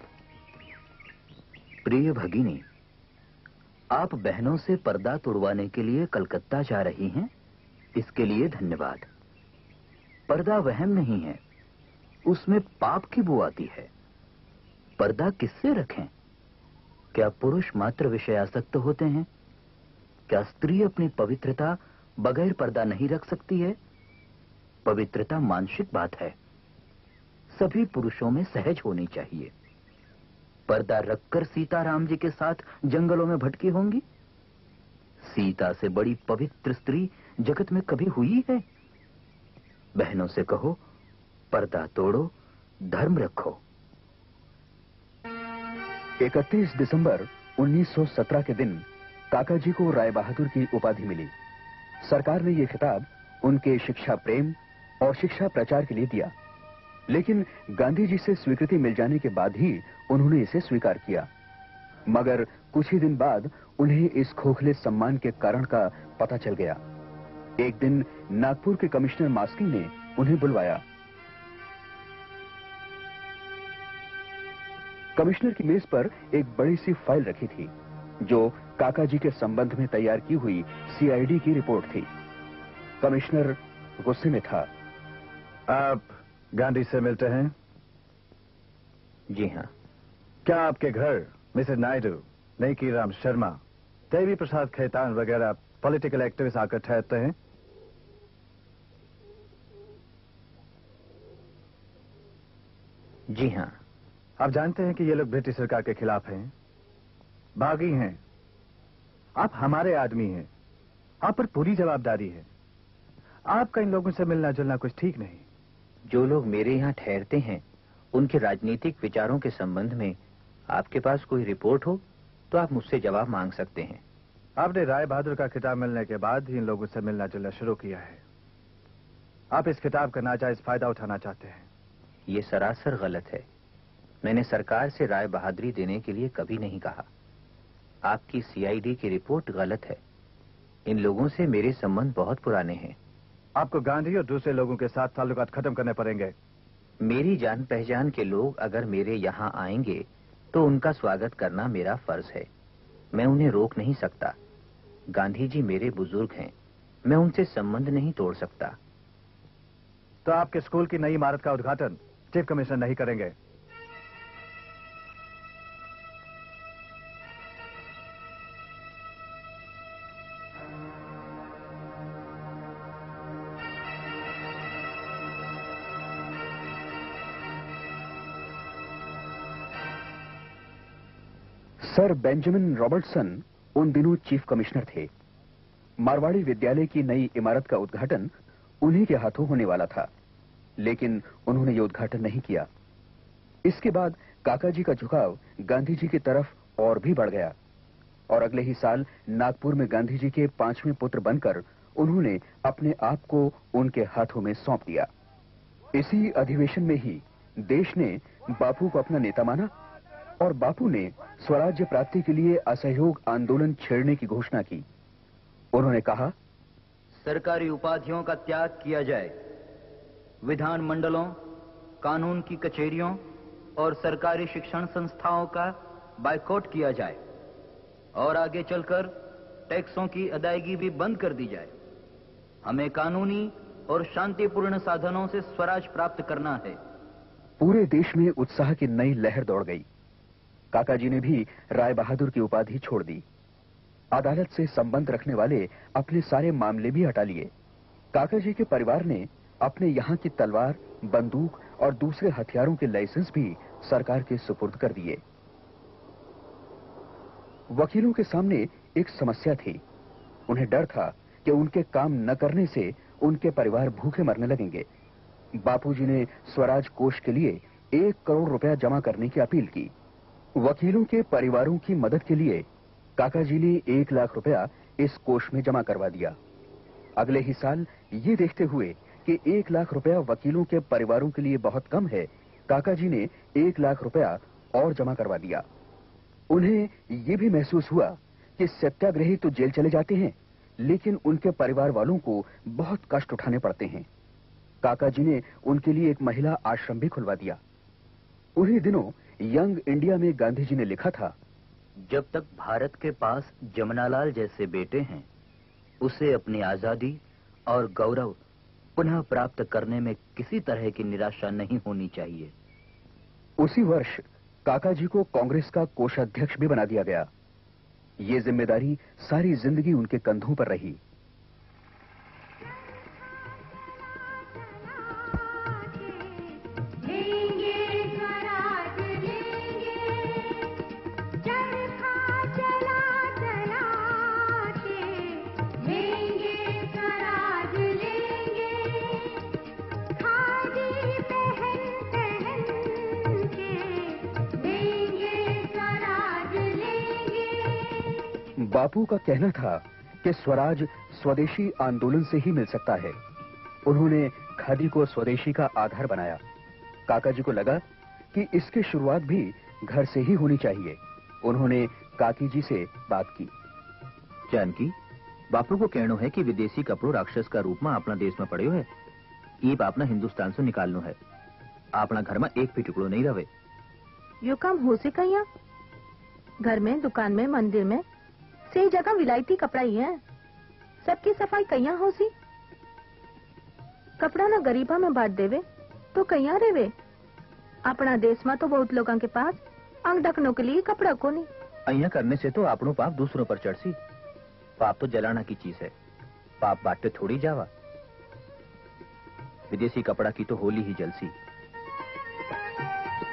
प्रिय भगिनी, आप बहनों से पर्दा तोड़वाने के लिए कलकत्ता जा रही हैं, इसके लिए धन्यवाद। पर्दा वहम नहीं है, उसमें पाप की बू आती है। पर्दा किससे रखें? क्या पुरुष मात्र विषयासक्त होते हैं? क्या स्त्री अपनी पवित्रता बगैर पर्दा नहीं रख सकती है? पवित्रता मानसिक बात है, सभी पुरुषों में सहज होनी चाहिए। पर्दा रखकर सीता राम जी के साथ जंगलों में भटकी होंगी? सीता से बड़ी पवित्र स्त्री जगत में कभी हुई है? बहनों से कहो, पर्दा तोड़ो, धर्म रखो। इकतीस दिसंबर उन्नीस सौ सत्रह के दिन काका जी को राय बहादुर की उपाधि मिली। सरकार ने यह खिताब उनके शिक्षा प्रेम और शिक्षा प्रचार के लिए दिया, लेकिन गांधी जी से स्वीकृति मिल जाने के बाद ही उन्होंने इसे स्वीकार किया। मगर कुछ ही दिन बाद उन्हें इस खोखले सम्मान के कारण का पता चल गया। एक दिन नागपुर के कमिश्नर मास्की ने उन्हें बुलवाया। कमिश्नर की मेज पर एक बड़ी सी फाइल रखी थी, जो काका जी के संबंध में तैयार की हुई सीआईडी की रिपोर्ट थी। कमिश्नर गुस्से में था। आप गांधी से मिलते हैं? जी हाँ। क्या आपके घर मिसेस नायडू, नईकी राम शर्मा, देवी प्रसाद खेतान वगैरह पॉलिटिकल एक्टिविस्ट आकर ठहरते हैं? जी हाँ। आप जानते हैं कि ये लोग ब्रिटिश सरकार के खिलाफ हैं, बागी हैं। आप हमारे आदमी हैं, आप पर पूरी जवाबदारी है। आपका इन लोगों से मिलना जुलना कुछ ठीक नहीं। जो लोग मेरे यहाँ ठहरते हैं उनके राजनीतिक विचारों के संबंध में आपके पास कोई रिपोर्ट हो तो आप मुझसे जवाब मांग सकते हैं। आपने राय बहादुर का खिताब मिलने के बाद ही इन लोगों से मिलना जुलना शुरू किया है। आप इस खिताब का नाजायज फायदा उठाना चाहते हैं। ये सरासर गलत है। मैंने सरकार से राय बहादुरी देने के लिए कभी नहीं कहा। आपकी सीआईडी की रिपोर्ट गलत है। इन लोगों से मेरे संबंध बहुत पुराने हैं। आपको गांधी और दूसरे लोगों के साथ ताल्लुकात खत्म करने पड़ेंगे। मेरी जान पहचान के लोग अगर मेरे यहाँ आएंगे तो उनका स्वागत करना मेरा फर्ज है। मैं उन्हें रोक नहीं सकता। गांधी जी मेरे बुजुर्ग हैं, मैं उनसे संबंध नहीं तोड़ सकता। तो आपके स्कूल की नई इमारत का उद्घाटन चीफ कमिश्नर नहीं करेंगे? सर बेंजामिन रॉबर्टसन उन दिनों चीफ कमिश्नर थे। मारवाड़ी विद्यालय की नई इमारत का उद्घाटन उन्हीं के हाथों होने वाला था, लेकिन उन्होंने ये उद्घाटन नहीं किया। इसके बाद काका जी का झुकाव गांधी जी की तरफ और भी बढ़ गया और अगले ही साल नागपुर में गांधी जी के पांचवें पुत्र बनकर उन्होंने अपने आप को उनके हाथों में सौंप दिया। इसी अधिवेशन में ही देश ने बापू को अपना नेता माना और बापू ने स्वराज्य प्राप्ति के लिए असहयोग आंदोलन छेड़ने की घोषणा की। उन्होंने कहा, सरकारी उपाधियों का त्याग किया जाए, विधान मंडलों, कानून की कचहरियों और सरकारी शिक्षण संस्थाओं का बायकॉट किया जाए और आगे चलकर टैक्सों की अदायगी भी बंद कर दी जाए। हमें कानूनी और शांतिपूर्ण साधनों से स्वराज प्राप्त करना है। पूरे देश में उत्साह की नई लहर दौड़ गई। काका जी ने भी राय बहादुर की उपाधि छोड़ दी। अदालत से संबंध रखने वाले अपने सारे मामले भी हटा लिए। काका जी के परिवार ने अपने यहाँ की तलवार, बंदूक और दूसरे हथियारों के लाइसेंस भी सरकार के सुपुर्द कर दिए। वकीलों के सामने एक समस्या थी। उन्हें डर था कि उनके काम न करने से उनके परिवार भूखे मरने लगेंगे। बापूजी ने स्वराज कोष के लिए एक करोड़ रुपया जमा करने की अपील की। वकीलों के परिवारों की मदद के लिए काका जी ने एक लाख रुपया इस कोष में जमा करवा दिया। अगले ही साल ये देखते हुए कि एक लाख रुपया वकीलों के परिवारों के लिए बहुत कम है, काका जी ने एक लाख रुपया और जमा करवा दिया। उन्हें ये भी महसूस हुआ कि सत्याग्रही तो जेल चले जाते हैं, लेकिन उनके परिवार वालों को बहुत कष्ट उठाने पड़ते हैं। काका जी ने उनके लिए एक महिला आश्रम भी खुलवा दिया। उन्हीं दिनों यंग इंडिया में गांधी जी ने लिखा था, जब तक भारत के पास जमनालाल जैसे बेटे हैं, उसे अपनी आजादी और गौरव पुनः प्राप्त करने में किसी तरह की निराशा नहीं होनी चाहिए। उसी वर्ष काका जी को कांग्रेस का कोषाध्यक्ष भी बना दिया गया। ये जिम्मेदारी सारी जिंदगी उनके कंधों पर रही। बापू का कहना था कि स्वराज स्वदेशी आंदोलन से ही मिल सकता है। उन्होंने खादी को स्वदेशी का आधार बनाया। काका जी को लगा कि इसकी शुरुआत भी घर से ही होनी चाहिए। उन्होंने काकी जी से बात की। जानकी, बापू को कहनो है कि विदेशी कपड़ों राक्षस का रूप में अपना देश में पड़े है। ये अपना हिंदुस्तान से निकालनो है। अपना घर में एक भी टुकड़ो नहीं रहे। यो काम हो से कहीं घर में, दुकान में, मंदिर में सही जगह विलायती कपड़ा ही है। सबकी सफाई कहीं हो सी। कपड़ा ना गरीबा में बांट देवे तो कहीं रेवे। अपना देश में तो बहुत लोगों के पास अंग ढकने के लिए कपड़ा को नहीं। अहिया करने से तो अपनो पाप दूसरों पर चढ़ सी। पाप तो जलाना की चीज है, पाप बांटते थोड़ी जावा। विदेशी कपड़ा की तो होली ही जलसी।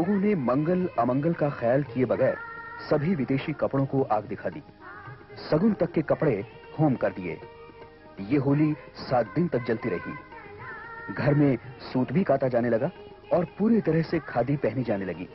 लोगों ने मंगल अमंगल का ख्याल किए बगैर सभी विदेशी कपड़ों को आग दिखा दी। सगुन तक के कपड़े होम कर दिए। ये होली सात दिन तक जलती रही। घर में सूत भी काटा जाने लगा और पूरी तरह से खादी पहनी जाने लगी।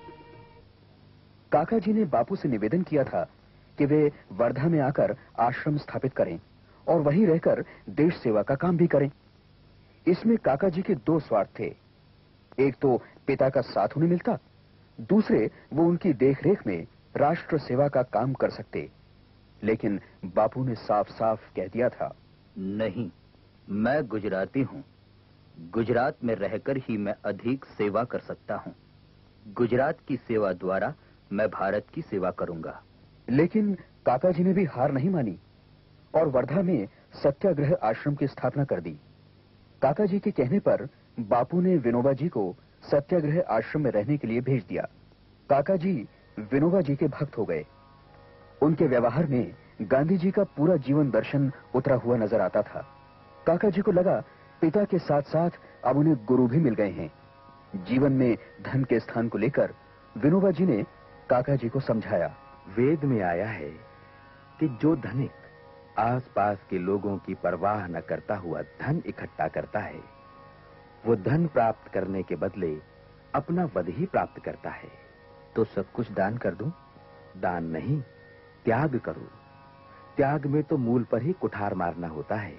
काका जी ने बापू से निवेदन किया था कि वे वर्धा में आकर आश्रम स्थापित करें और वहीं रहकर देश सेवा का काम भी करें। इसमें काका जी के दो स्वार्थ थे। एक तो पिता का साथ उन्हें मिलता, दूसरे वो उनकी देखरेख में राष्ट्र सेवा का काम कर सकते। लेकिन बापू ने साफ साफ कह दिया था, नहीं, मैं गुजराती हूं। गुजरात में रहकर ही मैं अधिक सेवा कर सकता हूं। गुजरात की सेवा द्वारा मैं भारत की सेवा करूंगा। लेकिन काका जी ने भी हार नहीं मानी और वर्धा में सत्याग्रह आश्रम की स्थापना कर दी। काका जी के कहने पर बापू ने विनोबा जी को सत्याग्रह आश्रम में रहने के लिए भेज दिया। काका जी विनोबा जी के भक्त हो गए। उनके व्यवहार में गांधी जी का पूरा जीवन दर्शन उतरा हुआ नजर आता था। काका जी को लगा पिता के साथ साथ अब उन्हें गुरु भी मिल गए हैं। जीवन में धन के स्थान को लेकर विनोबा जी ने काका जी को समझाया। वेद में आया है कि जो धनिक आसपास के लोगों की परवाह न करता हुआ धन इकट्ठा करता है, वो धन प्राप्त करने के बदले अपना वध ही प्राप्त करता है। तो सब कुछ दान कर दूं? दान नहीं, त्याग करो। त्याग में तो मूल पर ही कुठार मारना होता है।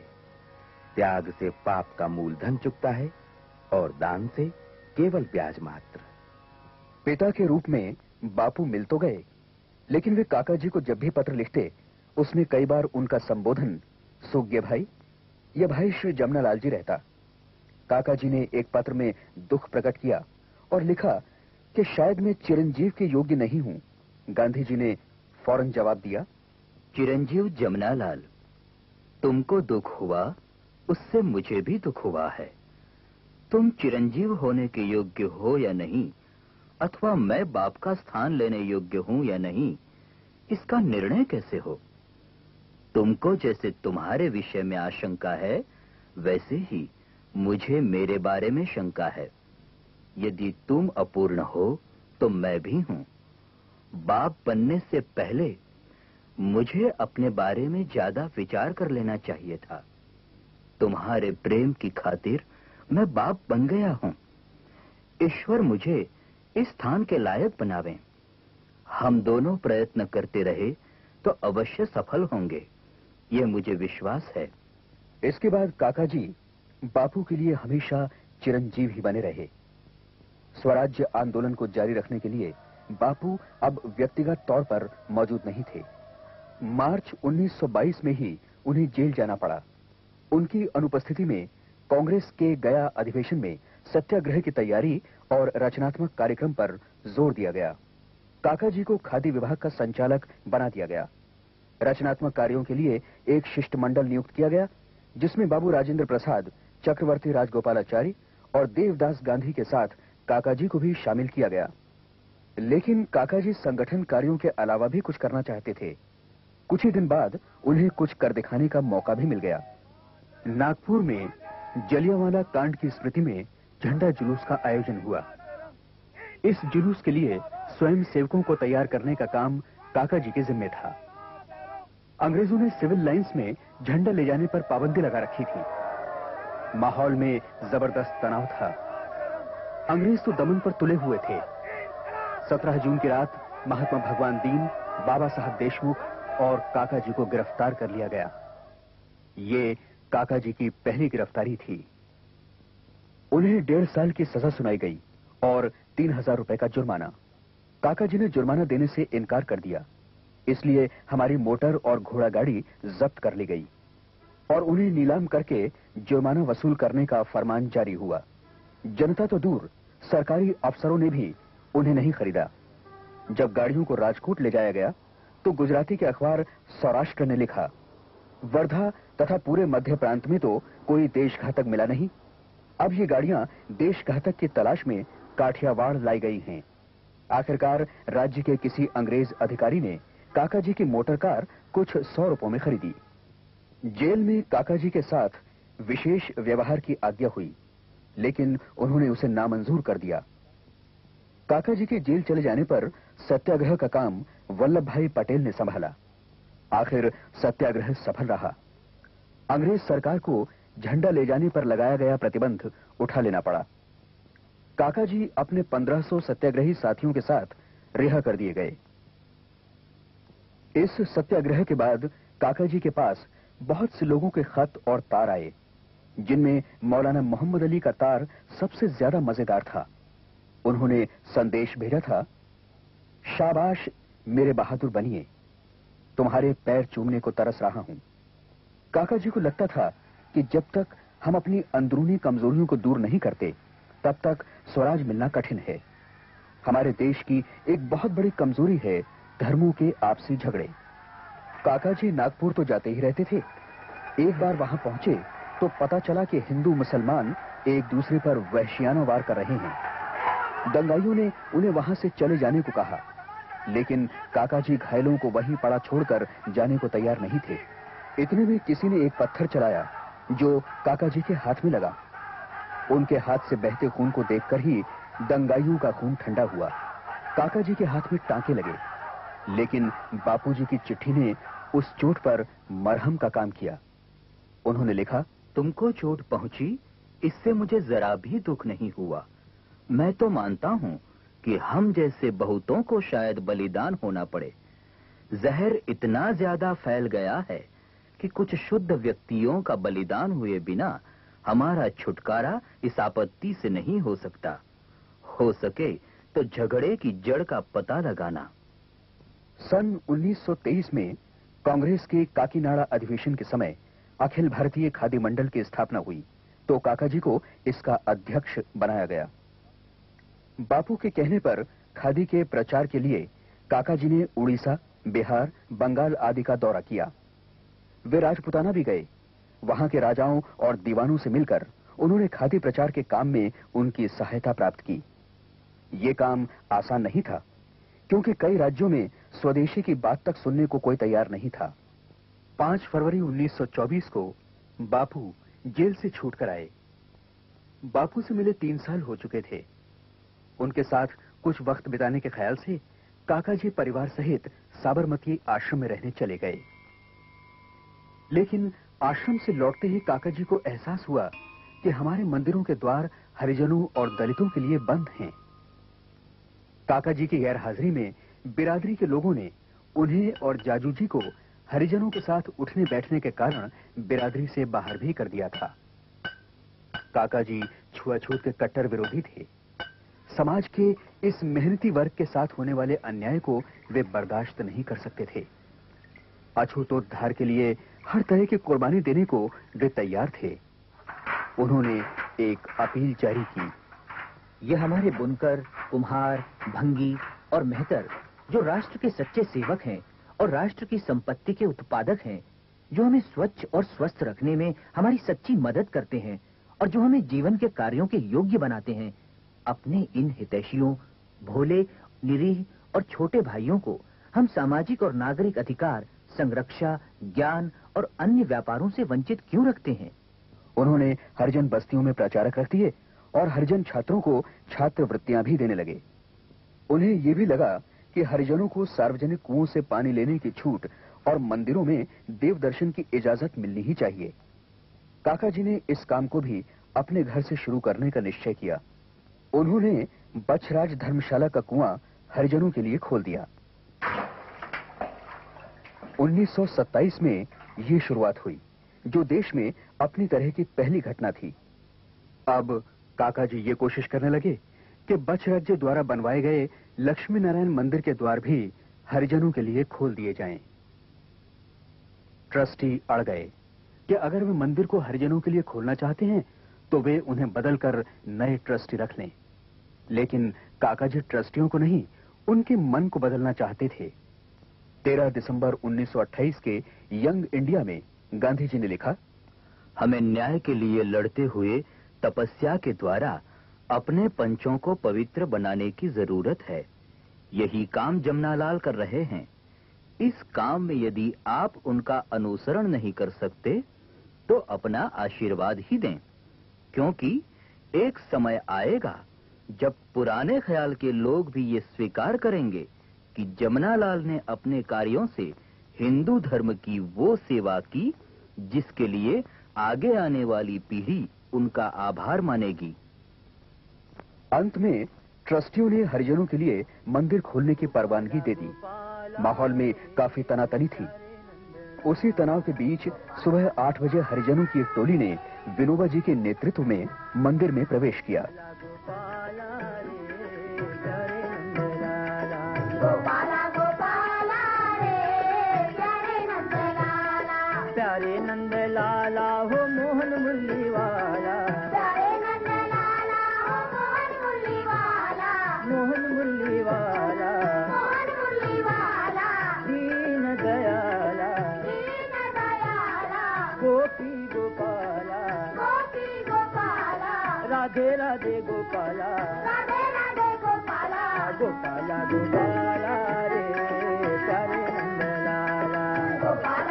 त्याग से पाप का मूल धन चुकता है और दान से केवल ब्याज मात्र। पिता के रूप में बापू मिल तो गए, लेकिन वे काका जी को जब भी पत्र लिखते उसमें कई बार उनका संबोधन सुज्ञ भाई या भाई श्री जमनालाल जी रहता। काका जी ने एक पत्र में दुख प्रकट किया और लिखा कि शायद मैं चिरंजीव के योग्य नहीं हूं। गांधी जी ने फौरन जवाब दिया, चिरंजीव जमनालाल, तुमको दुख हुआ उससे मुझे भी दुख हुआ है। तुम चिरंजीव होने के योग्य हो या नहीं, अथवा मैं बाप का स्थान लेने योग्य हूं या नहीं, इसका निर्णय कैसे हो? तुमको जैसे तुम्हारे विषय में आशंका है, वैसे ही मुझे मेरे बारे में शंका है। यदि तुम अपूर्ण हो तो मैं भी हूं। बाप बनने से पहले मुझे अपने बारे में ज्यादा विचार कर लेना चाहिए था। तुम्हारे प्रेम की खातिर मैं बाप बन गया हूं। ईश्वर मुझे इस स्थान के लायक बनावे। हम दोनों प्रयत्न करते रहे तो अवश्य सफल होंगे, ये मुझे विश्वास है। इसके बाद काका जी बापू के लिए हमेशा चिरंजीव ही बने रहे। स्वराज्य आंदोलन को जारी रखने के लिए बापू अब व्यक्तिगत तौर पर मौजूद नहीं थे। मार्च उन्नीस सौ बाईस में ही उन्हें जेल जाना पड़ा। उनकी अनुपस्थिति में कांग्रेस के गया अधिवेशन में सत्याग्रह की तैयारी और रचनात्मक कार्यक्रम पर जोर दिया गया। काका जी को खादी विभाग का संचालक बना दिया गया। रचनात्मक कार्यों के लिए एक शिष्टमंडल नियुक्त किया गया, जिसमें बाबू राजेंद्र प्रसाद, चक्रवर्ती राजगोपालाचारी और देवदास गांधी के साथ काका जी को भी शामिल किया गया। लेकिन काका जी संगठन कार्यों के अलावा भी कुछ करना चाहते थे। कुछ ही दिन बाद उन्हें कुछ कर दिखाने का मौका भी मिल गया। नागपुर में जलियांवाला कांड की स्मृति में झंडा जुलूस का आयोजन हुआ। इस जुलूस के लिए स्वयं सेवकों को तैयार करने का काम काका जी के जिम्मे था। अंग्रेजों ने सिविल लाइंस में झंडा ले जाने पर पाबंदी लगा रखी थी। माहौल में जबरदस्त तनाव था। अंग्रेज तो दमन पर तुले हुए थे। सत्रह जून की रात महात्मा भगवान दीन, बाबा साहब देशमुख और काका जी को गिरफ्तार कर लिया गया। ये काका जी की पहली गिरफ्तारी थी। उन्हें डेढ़ साल की सजा सुनाई गई और तीन हजार रुपए का जुर्माना। काका जी ने जुर्माना देने से इनकार कर दिया, इसलिए हमारी मोटर और घोड़ा गाड़ी जब्त कर ली गई और उन्हें नीलाम करके जुर्माना वसूल करने का फरमान जारी हुआ। जनता तो दूर, सरकारी अफसरों ने भी उन्हें नहीं खरीदा। जब गाड़ियों को राजकोट ले जाया गया तो गुजराती के अखबार सौराष्ट्र ने लिखा, वर्धा तथा पूरे मध्य प्रांत में तो कोई देशघातक मिला नहीं। अब ये गाड़ियां देशघातक की तलाश में काठियावाड़ लाई गई हैं। आखिरकार राज्य के किसी अंग्रेज अधिकारी ने काका जी की मोटर कार कुछ सौ रुपयों में खरीदी। जेल में काका जी के साथ विशेष व्यवहार की आज्ञा हुई, लेकिन उन्होंने उसे नामंजूर कर दिया। काका जी के जेल चले जाने पर सत्याग्रह का काम वल्लभ भाई पटेल ने संभाला। आखिर सत्याग्रह सफल रहा। अंग्रेज सरकार को झंडा ले जाने पर लगाया गया प्रतिबंध उठा लेना पड़ा। काका जी अपने पंद्रह सौ सत्याग्रही साथियों के साथ रिहा कर दिए गए। इस सत्याग्रह के बाद काका जी के पास बहुत से लोगों के खत और तार आए, जिनमें मौलाना मोहम्मद अली का तार सबसे ज्यादा मजेदार था। उन्होंने संदेश भेजा था, शाबाश मेरे बहादुर बनिए, तुम्हारे पैर चूमने को तरस रहा हूं। काका जी को लगता था कि जब तक हम अपनी अंदरूनी कमजोरियों को दूर नहीं करते, तब तक स्वराज मिलना कठिन है। हमारे देश की एक बहुत बड़ी कमजोरी है धर्मों के आपसी झगड़े। काका जी नागपुर तो जाते ही रहते थे। एक बार वहां पहुंचे तो पता चला कि हिंदू मुसलमान एक दूसरे पर वहशियाना वार कर रहे हैं। दंगाइयों ने उन्हें वहां से चले जाने को कहा, लेकिन काका जी घायलों को वहीं पड़ा छोड़कर जाने को तैयार नहीं थे। इतने में किसी ने एक पत्थर चलाया जो काका जी के हाथ में लगा। उनके हाथ से बहते खून को देखकर ही दंगाइयों का खून ठंडा हुआ। काका जी के हाथ में टांके लगे, लेकिन बापूजी की चिट्ठी ने उस चोट पर मरहम का काम किया। उन्होंने लिखा, तुमको चोट पहुंची, इससे मुझे जरा भी दुख नहीं हुआ। मैं तो मानता हूं कि हम जैसे बहुतों को शायद बलिदान होना पड़े। जहर इतना ज्यादा फैल गया है कि कुछ शुद्ध व्यक्तियों का बलिदान हुए बिना हमारा छुटकारा इस आपत्ति से नहीं हो सकता। हो सके तो झगड़े की जड़ का पता लगाना। सन उन्नीस सौ तेईस में कांग्रेस के काकीनाडा अधिवेशन के समय अखिल भारतीय खादी मंडल की स्थापना हुई तो काका जी को इसका अध्यक्ष बनाया गया। बापू के कहने पर खादी के प्रचार के लिए काका जी ने उड़ीसा, बिहार, बंगाल आदि का दौरा किया। वे राजपुताना भी गए। वहां के राजाओं और दीवानों से मिलकर उन्होंने खादी प्रचार के काम में उनकी सहायता प्राप्त की। ये काम आसान नहीं था, क्योंकि कई राज्यों में स्वदेशी की बात तक सुनने को कोई तैयार नहीं था। पांच फरवरी उन्नीस सौ चौबीस को बापू जेल से छूटकर आए। बापू से मिले तीन साल हो चुके थे। उनके साथ कुछ वक्त बिताने के ख्याल से काका जी परिवार सहित साबरमती आश्रम में रहने चले गए। लेकिन आश्रम से लौटते ही काका जी को एहसास हुआ कि हमारे मंदिरों के द्वार हरिजनों और दलितों के लिए बंद हैं। काका जी की गैरहाजिरी में बिरादरी के लोगों ने उन्हें और जाजू जी को हरिजनों के साथ उठने बैठने के कारण बिरादरी से बाहर भी कर दिया था। काका जी छुआछूत के कट्टर विरोधी थे। समाज के इस मेहनती वर्ग के साथ होने वाले अन्याय को वे बर्दाश्त नहीं कर सकते थे। अछूतोद्धार के लिए हर तरह की कुर्बानी देने को वे तैयार थे। उन्होंने एक अपील जारी की। ये हमारे बुनकर, कुम्हार, भंगी और मेहतर जो राष्ट्र के सच्चे सेवक हैं और राष्ट्र की संपत्ति के उत्पादक हैं, जो हमें स्वच्छ और स्वस्थ रखने में हमारी सच्ची मदद करते हैं और जो हमें जीवन के कार्यों के योग्य बनाते हैं, अपने इन हितैषियों, भोले, निरीह और छोटे भाइयों को हम सामाजिक और नागरिक अधिकार, संरक्षा, ज्ञान और अन्य व्यापारों से वंचित क्यों रखते हैं? उन्होंने हरिजन बस्तियों में प्रचारक रख दिए और हरिजन छात्रों को छात्रवृत्तियां भी देने लगे। उन्हें यह भी लगा कि हरिजनों को सार्वजनिक कुओं से पानी लेने की छूट और मंदिरों में देव दर्शन की इजाजत मिलनी ही चाहिए। काका जी ने इस काम को भी अपने घर से शुरू करने का निश्चय किया। उन्होंने बछराज धर्मशाला का कुआं हरिजनों के लिए खोल दिया। उन्नीस सौ सत्ताईस में ये शुरुआत हुई, जो देश में अपनी तरह की पहली घटना थी। अब काका जी ये कोशिश करने लगे कि बछराज्य द्वारा बनवाए गए लक्ष्मी नारायण मंदिर के द्वार भी हरिजनों के लिए खोल दिए जाएं। ट्रस्टी अड़ गए कि अगर वे मंदिर को हरिजनों के लिए खोलना चाहते हैं तो वे उन्हें बदलकर नए ट्रस्टी रख लें। लेकिन काका जी ट्रस्टियों को नहीं, उनके मन को बदलना चाहते थे। तेरह दिसंबर उन्नीस सौ अट्ठाईस के यंग इंडिया में गांधी जी ने लिखा, हमें न्याय के लिए लड़ते हुए तपस्या के द्वारा अपने पंचों को पवित्र बनाने की जरूरत है। यही काम जमनालाल कर रहे हैं। इस काम में यदि आप उनका अनुसरण नहीं कर सकते तो अपना आशीर्वाद ही दें, क्योंकि एक समय आएगा जब पुराने ख्याल के लोग भी ये स्वीकार करेंगे कि जमनालाल ने अपने कार्यों से हिंदू धर्म की वो सेवा की जिसके लिए आगे आने वाली पीढ़ी उनका आभार मानेगी। अंत में ट्रस्टियों ने हरिजनों के लिए मंदिर खोलने की परवानगी दे दी। माहौल में काफी तनातनी थी। उसी तनाव के बीच सुबह आठ बजे हरिजनों की एक टोली ने विनोबा जी के नेतृत्व में मंदिर में प्रवेश किया। प्यारे नंद लाला हो मोहन मुरली वाला, प्यारे नंद लाला हो मोहन मुरली वाला, मोहन मुरली वाला, मोहन मुरली वाला, दीन दयाला, दीन दयाला, गोपी गोपाला, गोपी गोपाला, राधे राधे गोपाला, राधे राधे गोपाला, गोपाला गोपाला रे प्यारे नंद लाला, गोपाला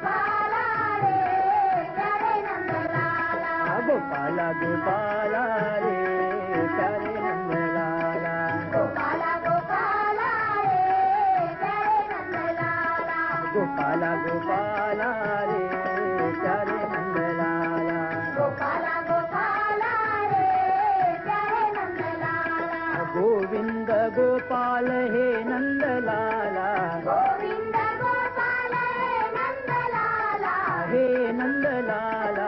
गोपाला गोपाला रे प्यारे नंद लाला, गोपाला गोपाला रे प्यारे नंद लाला, गोपाला गोपाला रे प्यारे नंद लाला, गोपाला गोपाला रे प्यारे नंद लाला, गोविंद गोपाल हे नंद लाला, गोविंद गोपाल हे नंद लाला, हे नंद लाला,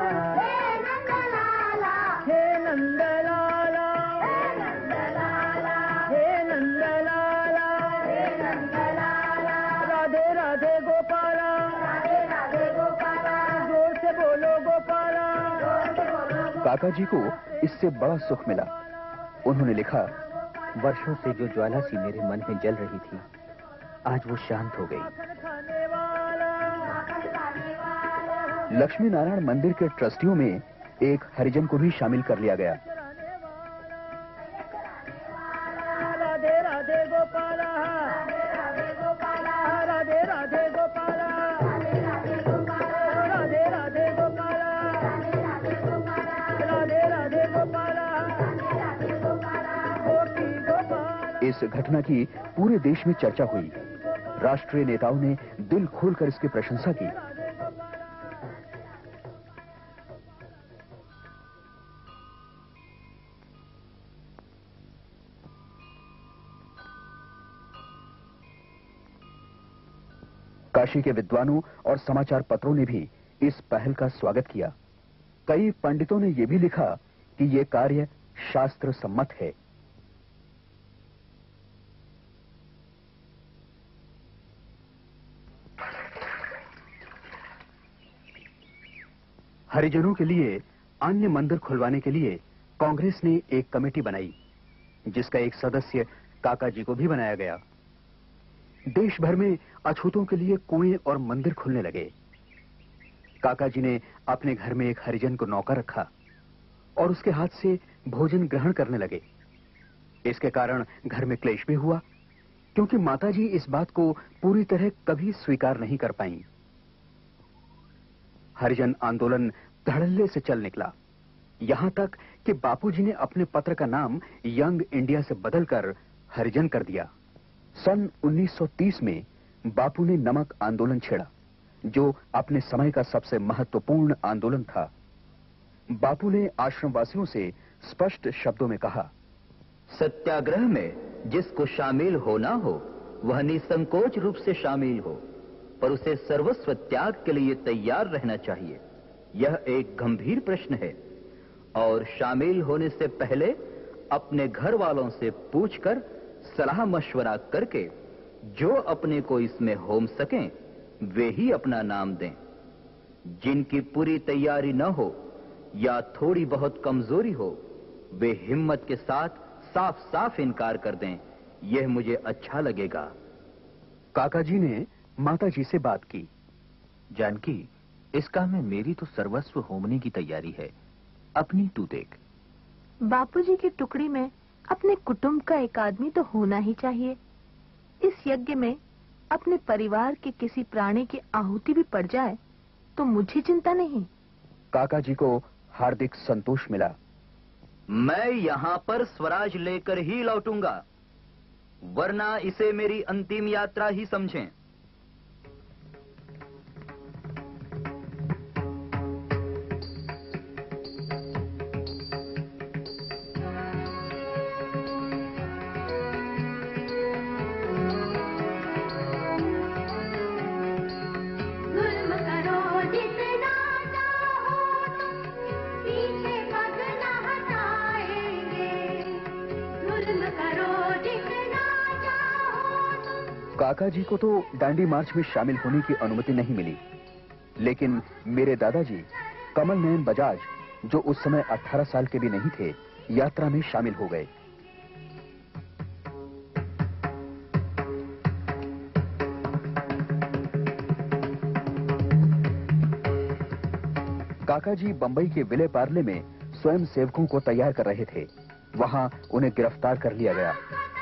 हे नंद लाला, हे नंद लाला, हे नंद लाला, हे नंद लाला, राधे राधे गोपाला, राधे राधे गोपाला, जोर से बोलो गोपाला, जोर से बोलो। काका जी को इससे बड़ा सुख मिला। उन्होंने लिखा, वर्षों से जो ज्वाला सी मेरे मन में जल रही थी, आज वो शांत हो गई। लक्ष्मी नारायण मंदिर के ट्रस्टियों में एक हरिजन को भी शामिल कर लिया गया। राधे राधे गोपाला, राधे राधे गोपाला, राधे राधे गोपाला, राधे राधे गोपाला, राधे राधे गोपाला, राधे राधे गोपाला, राधे राधे गोपाला, राधे राधे गोपाला, गोपी गोपाला। इस घटना की पूरे देश में चर्चा हुई। राष्ट्रीय नेताओं ने दिल खोलकर इसकी प्रशंसा की। काशी के विद्वानों और समाचार पत्रों ने भी इस पहल का स्वागत किया। कई पंडितों ने यह भी लिखा कि यह कार्य शास्त्र सम्मत है। हरिजनों के लिए अन्य मंदिर खुलवाने के लिए कांग्रेस ने एक कमेटी बनाई, जिसका एक सदस्य काका जी को भी बनाया गया। देश भर में अछूतों के लिए कुएं और मंदिर खुलने लगे। काका जी ने अपने घर में एक हरिजन को नौकर रखा और उसके हाथ से भोजन ग्रहण करने लगे। इसके कारण घर में क्लेश भी हुआ, क्योंकि माताजी इस बात को पूरी तरह कभी स्वीकार नहीं कर पाईं। हरिजन आंदोलन धड़ल्ले से चल निकला, यहां तक कि बापूजी ने अपने पत्र का नाम यंग इंडिया से बदलकर हरिजन कर दिया। सन उन्नीस सौ तीस में बापू ने नमक आंदोलन छेड़ा, जो अपने समय का सबसे महत्वपूर्ण आंदोलन था। बापू ने आश्रमवासियों से स्पष्ट शब्दों में कहा, सत्याग्रह में जिसको शामिल होना हो वह निसंकोच रूप से शामिल हो, पर उसे सर्वस्व त्याग के लिए तैयार रहना चाहिए। यह एक गंभीर प्रश्न है और शामिल होने से पहले अपने घर वालों से पूछकर सलाह मशवरा करके जो अपने को इसमें होम सकें वे ही अपना नाम दें। जिनकी पूरी तैयारी न हो या थोड़ी बहुत कमजोरी हो वे हिम्मत के साथ साफ साफ इनकार कर दें। यह मुझे अच्छा लगेगा। काका जी ने माता जी से बात की। जानकी, इस काम में मेरी तो सर्वस्व होमने की तैयारी है, अपनी तू देख। बापूजी की टुकड़ी में अपने कुटुंब का एक आदमी तो होना ही चाहिए। इस यज्ञ में अपने परिवार के किसी प्राणी की आहुति भी पड़ जाए तो मुझे चिंता नहीं। काका जी को हार्दिक संतोष मिला। मैं यहां पर स्वराज लेकर ही लौटूंगा, वरना इसे मेरी अंतिम यात्रा ही समझें। काका जी को तो डांडी मार्च में शामिल होने की अनुमति नहीं मिली, लेकिन मेरे दादाजी कमल नयन बजाज, जो उस समय अठारह साल के भी नहीं थे, यात्रा में शामिल हो गए। काका जी बंबई के विले पार्ले में स्वयं सेवकों को तैयार कर रहे थे। वहां उन्हें गिरफ्तार कर लिया गया।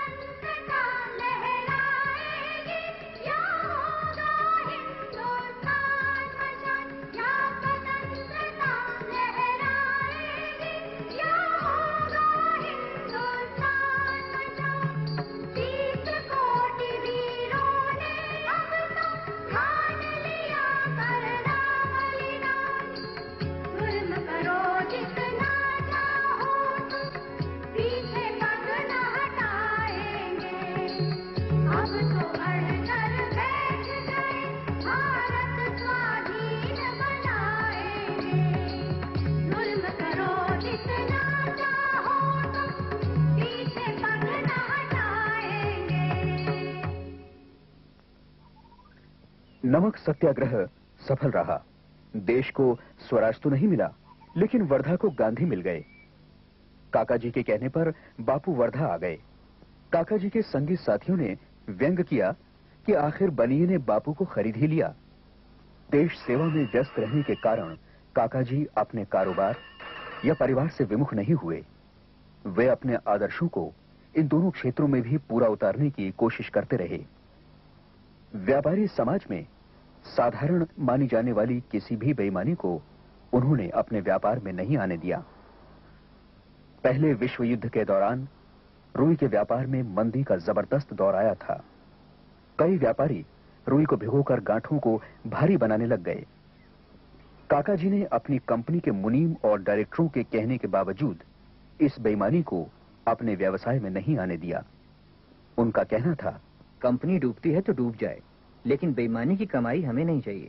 नमक सत्याग्रह सफल रहा। देश को स्वराज तो नहीं मिला, लेकिन वर्धा को गांधी मिल गए। काका जी के कहने पर बापू वर्धा आ गए। काका जी के संगी साथियों ने व्यंग किया कि आखिर बनिए ने बापू को खरीद ही लिया। देश सेवा में व्यस्त रहने के कारण काका जी अपने कारोबार या परिवार से विमुख नहीं हुए। वे अपने आदर्शों को इन दोनों क्षेत्रों में भी पूरा उतारने की कोशिश करते रहे। व्यापारी समाज में साधारण मानी जाने वाली किसी भी बेईमानी को उन्होंने अपने व्यापार में नहीं आने दिया। पहले विश्व युद्ध के दौरान रुई के व्यापार में मंदी का जबरदस्त दौर आया था। कई व्यापारी रुई को भिगोकर गांठों को भारी बनाने लग गए। काका जी ने अपनी कंपनी के मुनीम और डायरेक्टरों के कहने के बावजूद इस बेईमानी को अपने व्यवसाय में नहीं आने दिया। उनका कहना था, कंपनी डूबती है तो डूब जाए, लेकिन बेईमानी की कमाई हमें नहीं चाहिए।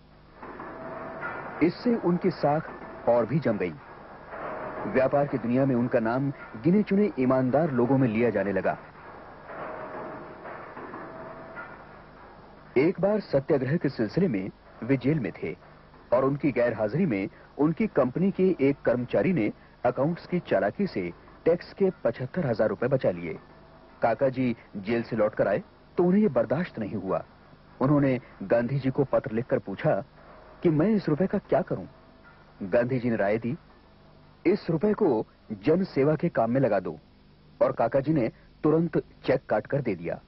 इससे उनकी साख और भी जम गई। व्यापार की दुनिया में उनका नाम गिने चुने ईमानदार लोगों में लिया जाने लगा। एक बार सत्याग्रह के सिलसिले में वे जेल में थे और उनकी गैर हाजिरी में उनकी कंपनी के एक कर्मचारी ने अकाउंट्स की चालाकी से टैक्स के पचहत्तर हजार रुपए बचा लिए। काका जी जेल से लौटकर आए तो उन्हें यह बर्दाश्त नहीं हुआ। उन्होंने गांधी जी को पत्र लिखकर पूछा कि मैं इस रुपए का क्या करूं। गांधी जी ने राय दी, इस रुपए को जन सेवा के काम में लगा दो, और काका जी ने तुरंत चेक काटकर दे दिया।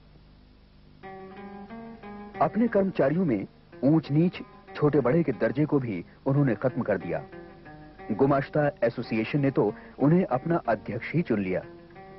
अपने कर्मचारियों में ऊंच नीच, छोटे बड़े के दर्जे को भी उन्होंने खत्म कर दिया। गुमाश्ता एसोसिएशन ने तो उन्हें अपना अध्यक्ष ही चुन लिया।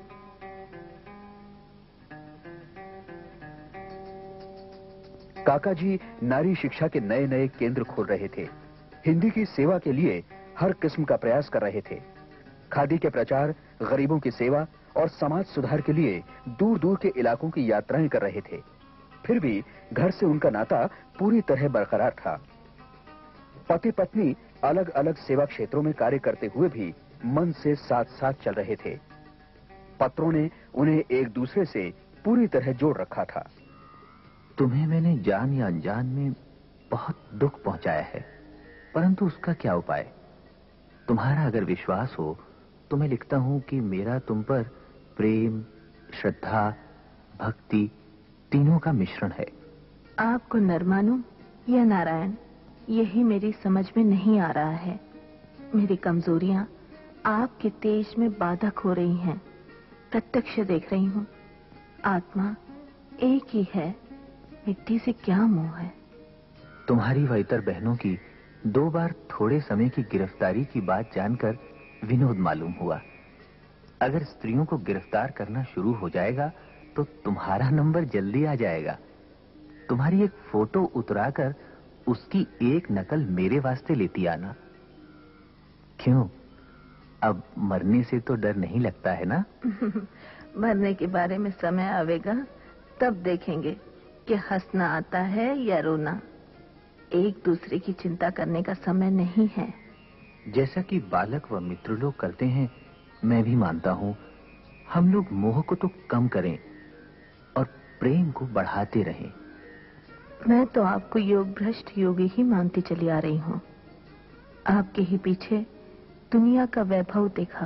काका जी नारी शिक्षा के नए नए केंद्र खोल रहे थे। हिंदी की सेवा के लिए हर किस्म का प्रयास कर रहे थे। खादी के प्रचार, गरीबों की सेवा और समाज सुधार के लिए दूर दूर के इलाकों की यात्राएं कर रहे थे। फिर भी घर से उनका नाता पूरी तरह बरकरार था। पति पत्नी अलग अलग सेवा क्षेत्रों में कार्य करते हुए भी मन से साथ साथ चल रहे थे। पत्रों ने उन्हें एक दूसरे से पूरी तरह जोड़ रखा था। तुम्हें मैंने जान या अनजान में बहुत दुख पहुंचाया है, परंतु उसका क्या उपाय। तुम्हारा अगर विश्वास हो तो मैं लिखता हूं कि मेरा तुम पर प्रेम, श्रद्धा, भक्ति तीनों का मिश्रण है। आपको नर मानूं या नारायण, यही मेरी समझ में नहीं आ रहा है। मेरी कमजोरियां आपके तेज में बाधक हो रही हैं। प्रत्यक्ष देख रही हूं, आत्मा एक ही है, मिट्टी से क्या मोह है। तुम्हारी व इतर बहनों की दो बार थोड़े समय की गिरफ्तारी की बात जानकर विनोद मालूम हुआ। अगर स्त्रियों को गिरफ्तार करना शुरू हो जाएगा तो तुम्हारा नंबर जल्दी आ जाएगा। तुम्हारी एक फोटो उतराकर उसकी एक नकल मेरे वास्ते लेती आना। क्यों, अब मरने से तो डर नहीं लगता है ना? मरने के बारे में समय आवेगा तब देखेंगे कि हंसना आता है या रोना। एक दूसरे की चिंता करने का समय नहीं है। जैसा कि बालक व मित्र लोग करते हैं, मैं भी मानता हूं हम लोग मोह को तो कम करें और प्रेम को बढ़ाते रहें। मैं तो आपको योग भ्रष्ट योगी ही मानती चली आ रही हूँ। आपके ही पीछे दुनिया का वैभव देखा।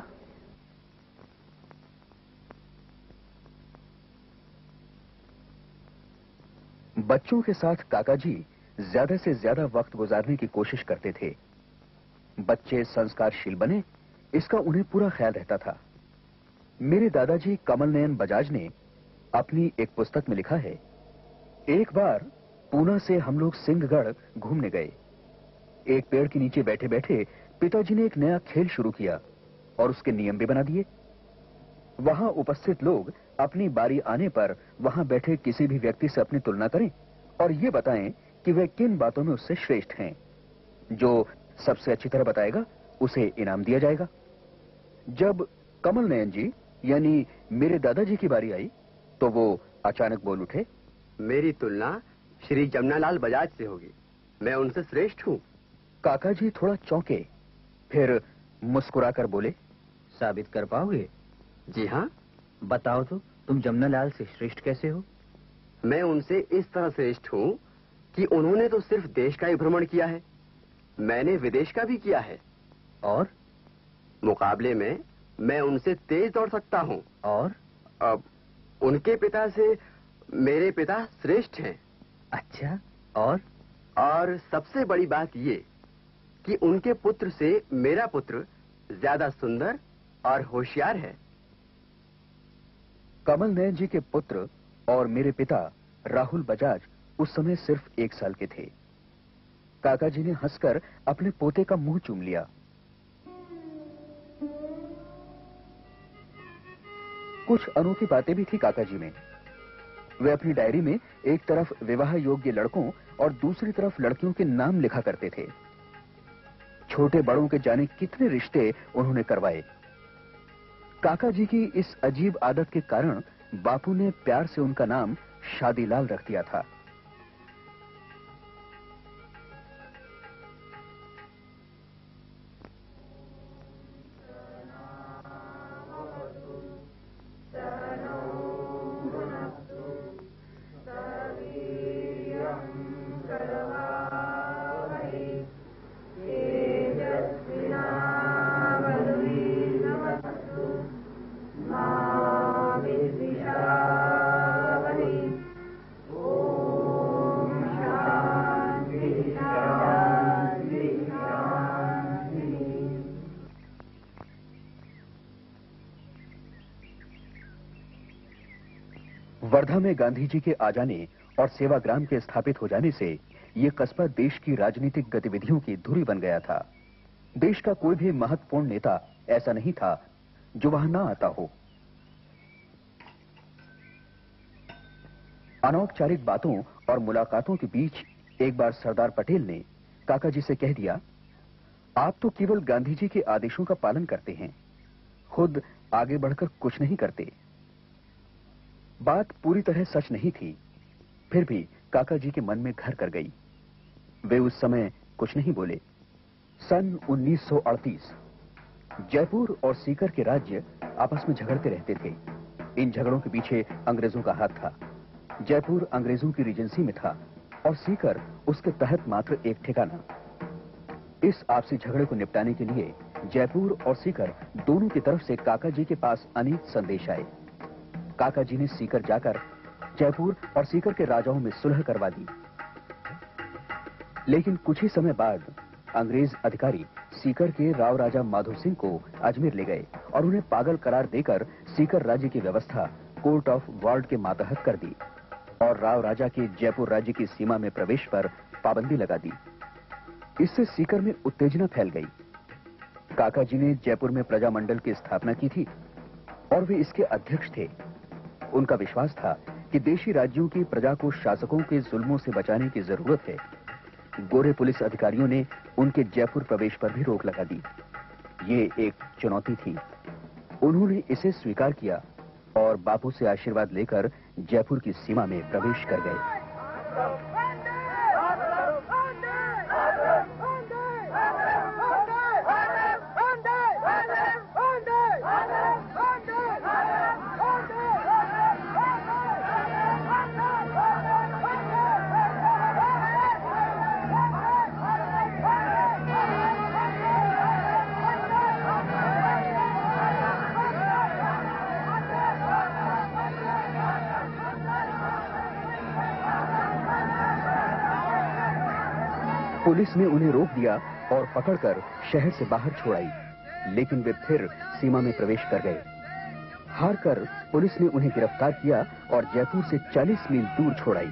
बच्चों के साथ काका जी ज्यादा से ज्यादा वक्त गुजारने की कोशिश करते थे। बच्चे संस्कारशील बने, इसका उन्हें पूरा ख्याल रहता था। मेरे दादाजी कमल नयन बजाज ने अपनी एक पुस्तक में लिखा है, एक बार पूना से हम लोग सिंहगढ़ घूमने गए। एक पेड़ के नीचे बैठे बैठे पिताजी ने एक नया खेल शुरू किया और उसके नियम भी बना दिए। वहां उपस्थित लोग अपनी बारी आने पर वहां बैठे किसी भी व्यक्ति से अपनी तुलना करें और ये बताएं कि वे किन बातों में उससे श्रेष्ठ हैं। जो सबसे अच्छी तरह बताएगा उसे इनाम दिया जाएगा। जब कमल नयन जी यानी मेरे दादाजी की बारी आई तो वो अचानक बोल उठे, मेरी तुलना श्री जमनालाल बजाज से होगी, मैं उनसे श्रेष्ठ हूँ। काका जी थोड़ा चौंके, फिर मुस्कुराकर बोले, साबित कर पाओगे? जी हाँ। बताओ तो, तुम जमनालाल से श्रेष्ठ कैसे हो? मैं उनसे इस तरह श्रेष्ठ हूँ कि उन्होंने तो सिर्फ देश का ही भ्रमण किया है, मैंने विदेश का भी किया है। और मुकाबले में मैं उनसे तेज दौड़ सकता हूँ। और अब उनके पिता से मेरे पिता श्रेष्ठ हैं। अच्छा, और और सबसे बड़ी बात ये कि उनके पुत्र से मेरा पुत्र ज्यादा सुंदर और होशियार है। कमल नयन जी के पुत्र और मेरे पिता राहुल बजाज उस समय सिर्फ एक साल के थे। काका जी ने हंसकर अपने पोते का मुंह चूम लिया। कुछ अनोखी बातें भी थी काका जी में। वे अपनी डायरी में एक तरफ विवाह योग्य लड़कों और दूसरी तरफ लड़कियों के नाम लिखा करते थे। छोटे बड़ों के जाने कितने रिश्ते उन्होंने करवाए। काका जी की इस अजीब आदत के कारण बापू ने प्यार से उनका नाम शादीलाल रख दिया था। वर्धा में गांधी जी के आ जाने और सेवाग्राम के स्थापित हो जाने से यह कस्बा देश की राजनीतिक गतिविधियों की धुरी बन गया था। देश का कोई भी महत्वपूर्ण नेता ऐसा नहीं था जो वहां ना आता हो। अनौपचारिक बातों और मुलाकातों के बीच एक बार सरदार पटेल ने काका जी से कह दिया, आप तो केवल गांधी जी के आदेशों का पालन करते हैं, खुद आगे बढ़कर कुछ नहीं करते। बात पूरी तरह सच नहीं थी, फिर भी काका जी के मन में घर कर गई। वे उस समय कुछ नहीं बोले। सन उन्नीस सौ अड़तीस जयपुर और सीकर के राज्य आपस में झगड़ते रहते थे। इन झगड़ों के पीछे अंग्रेजों का हाथ था। जयपुर अंग्रेजों की रीजेंसी में था और सीकर उसके तहत मात्र एक ठिकाना। इस आपसी झगड़े को निपटाने के लिए जयपुर और सीकर दोनों की तरफ से काका जी के पास अनेक संदेश आए। काका जी ने सीकर जाकर जयपुर और सीकर के राजाओं में सुलह करवा दी। लेकिन कुछ ही समय बाद अंग्रेज अधिकारी सीकर के राव राजा माधो सिंह को अजमेर ले गए और उन्हें पागल करार देकर सीकर राज्य की व्यवस्था कोर्ट ऑफ वार्ड के मातहत कर दी और राव राजा के जयपुर राज्य की सीमा में प्रवेश पर पाबंदी लगा दी। इससे सीकर में उत्तेजना फैल गई। काका जी ने जयपुर में प्रजामंडल की स्थापना की थी और वे इसके अध्यक्ष थे। उनका विश्वास था कि देशी राज्यों की प्रजा को शासकों के जुल्मों से बचाने की जरूरत है। गोरे पुलिस अधिकारियों ने उनके जयपुर प्रवेश पर भी रोक लगा दी। ये एक चुनौती थी। उन्होंने इसे स्वीकार किया और बापू से आशीर्वाद लेकर जयपुर की सीमा में प्रवेश कर गए। पुलिस ने उन्हें रोक दिया और पकड़कर शहर से बाहर छोड़ाई, लेकिन वे फिर सीमा में प्रवेश कर गए। हारकर पुलिस ने उन्हें गिरफ्तार किया और जयपुर से चालीस मील दूर छोड़ाई।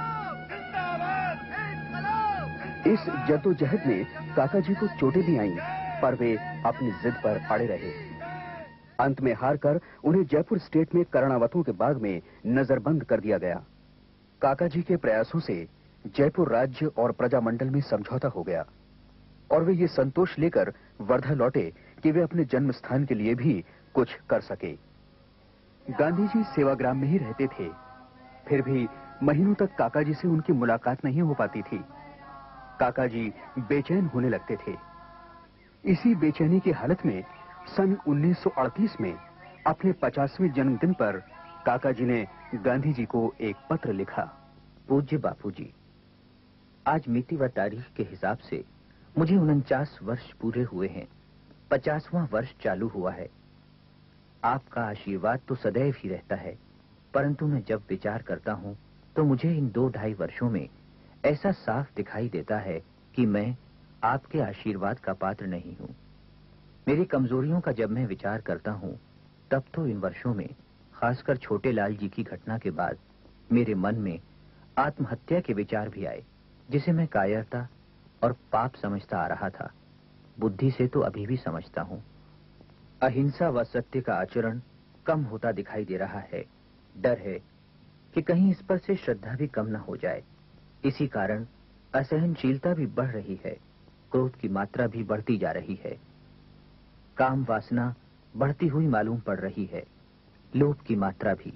इस जद्दोजहद में काका जी को चोटें भी आईं, पर वे अपनी जिद पर अड़े रहे। अंत में हारकर उन्हें जयपुर स्टेट में करणावतों के बाग में नजरबंद कर दिया गया। काका जी के प्रयासों से जयपुर राज्य और प्रजामंडल में समझौता हो गया और वे ये संतोष लेकर वर्धा लौटे कि वे अपने जन्म स्थान के लिए भी कुछ कर सके। गांधी जी सेवाग्राम में ही रहते थे, फिर भी महीनों तक काका जी से उनकी मुलाकात नहीं हो पाती थी। काका जी बेचैन होने लगते थे। इसी बेचैनी की हालत में सन उन्नीस सौ अड़तीस में अपने पचासवें जन्मदिन पर काका जी ने गांधी जी को एक पत्र लिखा। पूज्य बापूजी, आज मिति व तारीख के हिसाब से मुझे उनचास वर्ष पूरे हुए हैं। पचासवां वर्ष चालू हुआ है। आपका आशीर्वाद तो सदैव ही रहता है, परंतु मैं जब विचार करता हूं तो मुझे इन दो ढाई वर्षों में ऐसा साफ दिखाई देता है कि मैं आपके आशीर्वाद का पात्र नहीं हूं। मेरी कमजोरियों का जब मैं विचार करता हूं तब तो इन वर्षों में, खासकर छोटे लाल जी की घटना के बाद, मेरे मन में आत्महत्या के विचार भी आए, जिसे मैं कायरता और पाप समझता आ रहा था। बुद्धि से तो अभी भी समझता हूं। अहिंसा व सत्य का आचरण कम होता दिखाई दे रहा है। डर है कि कहीं इस पर से श्रद्धा भी कम न हो जाए। इसी कारण असहनशीलता भी बढ़ रही है, क्रोध की मात्रा भी बढ़ती जा रही है, काम वासना बढ़ती हुई मालूम पड़ रही है, लोभ की मात्रा भी।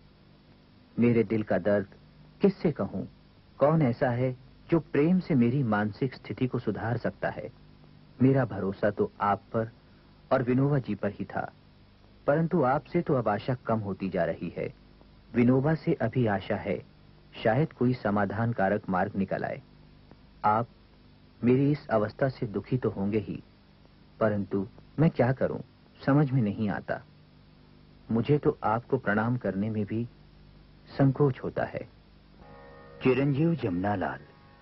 मेरे दिल का दर्द किससे कहूं? कौन ऐसा है जो प्रेम से मेरी मानसिक स्थिति को सुधार सकता है? मेरा भरोसा तो आप पर और विनोबा जी पर ही था, परंतु आपसे तो अब आशा कम होती जा रही है। विनोबा से अभी आशा है, शायद कोई समाधान कारक मार्ग निकल आए। आप मेरी इस अवस्था से दुखी तो होंगे ही, परंतु मैं क्या करूं समझ में नहीं आता। मुझे तो आपको प्रणाम करने में भी संकोच होता है। चिरंजीव जमनालाल,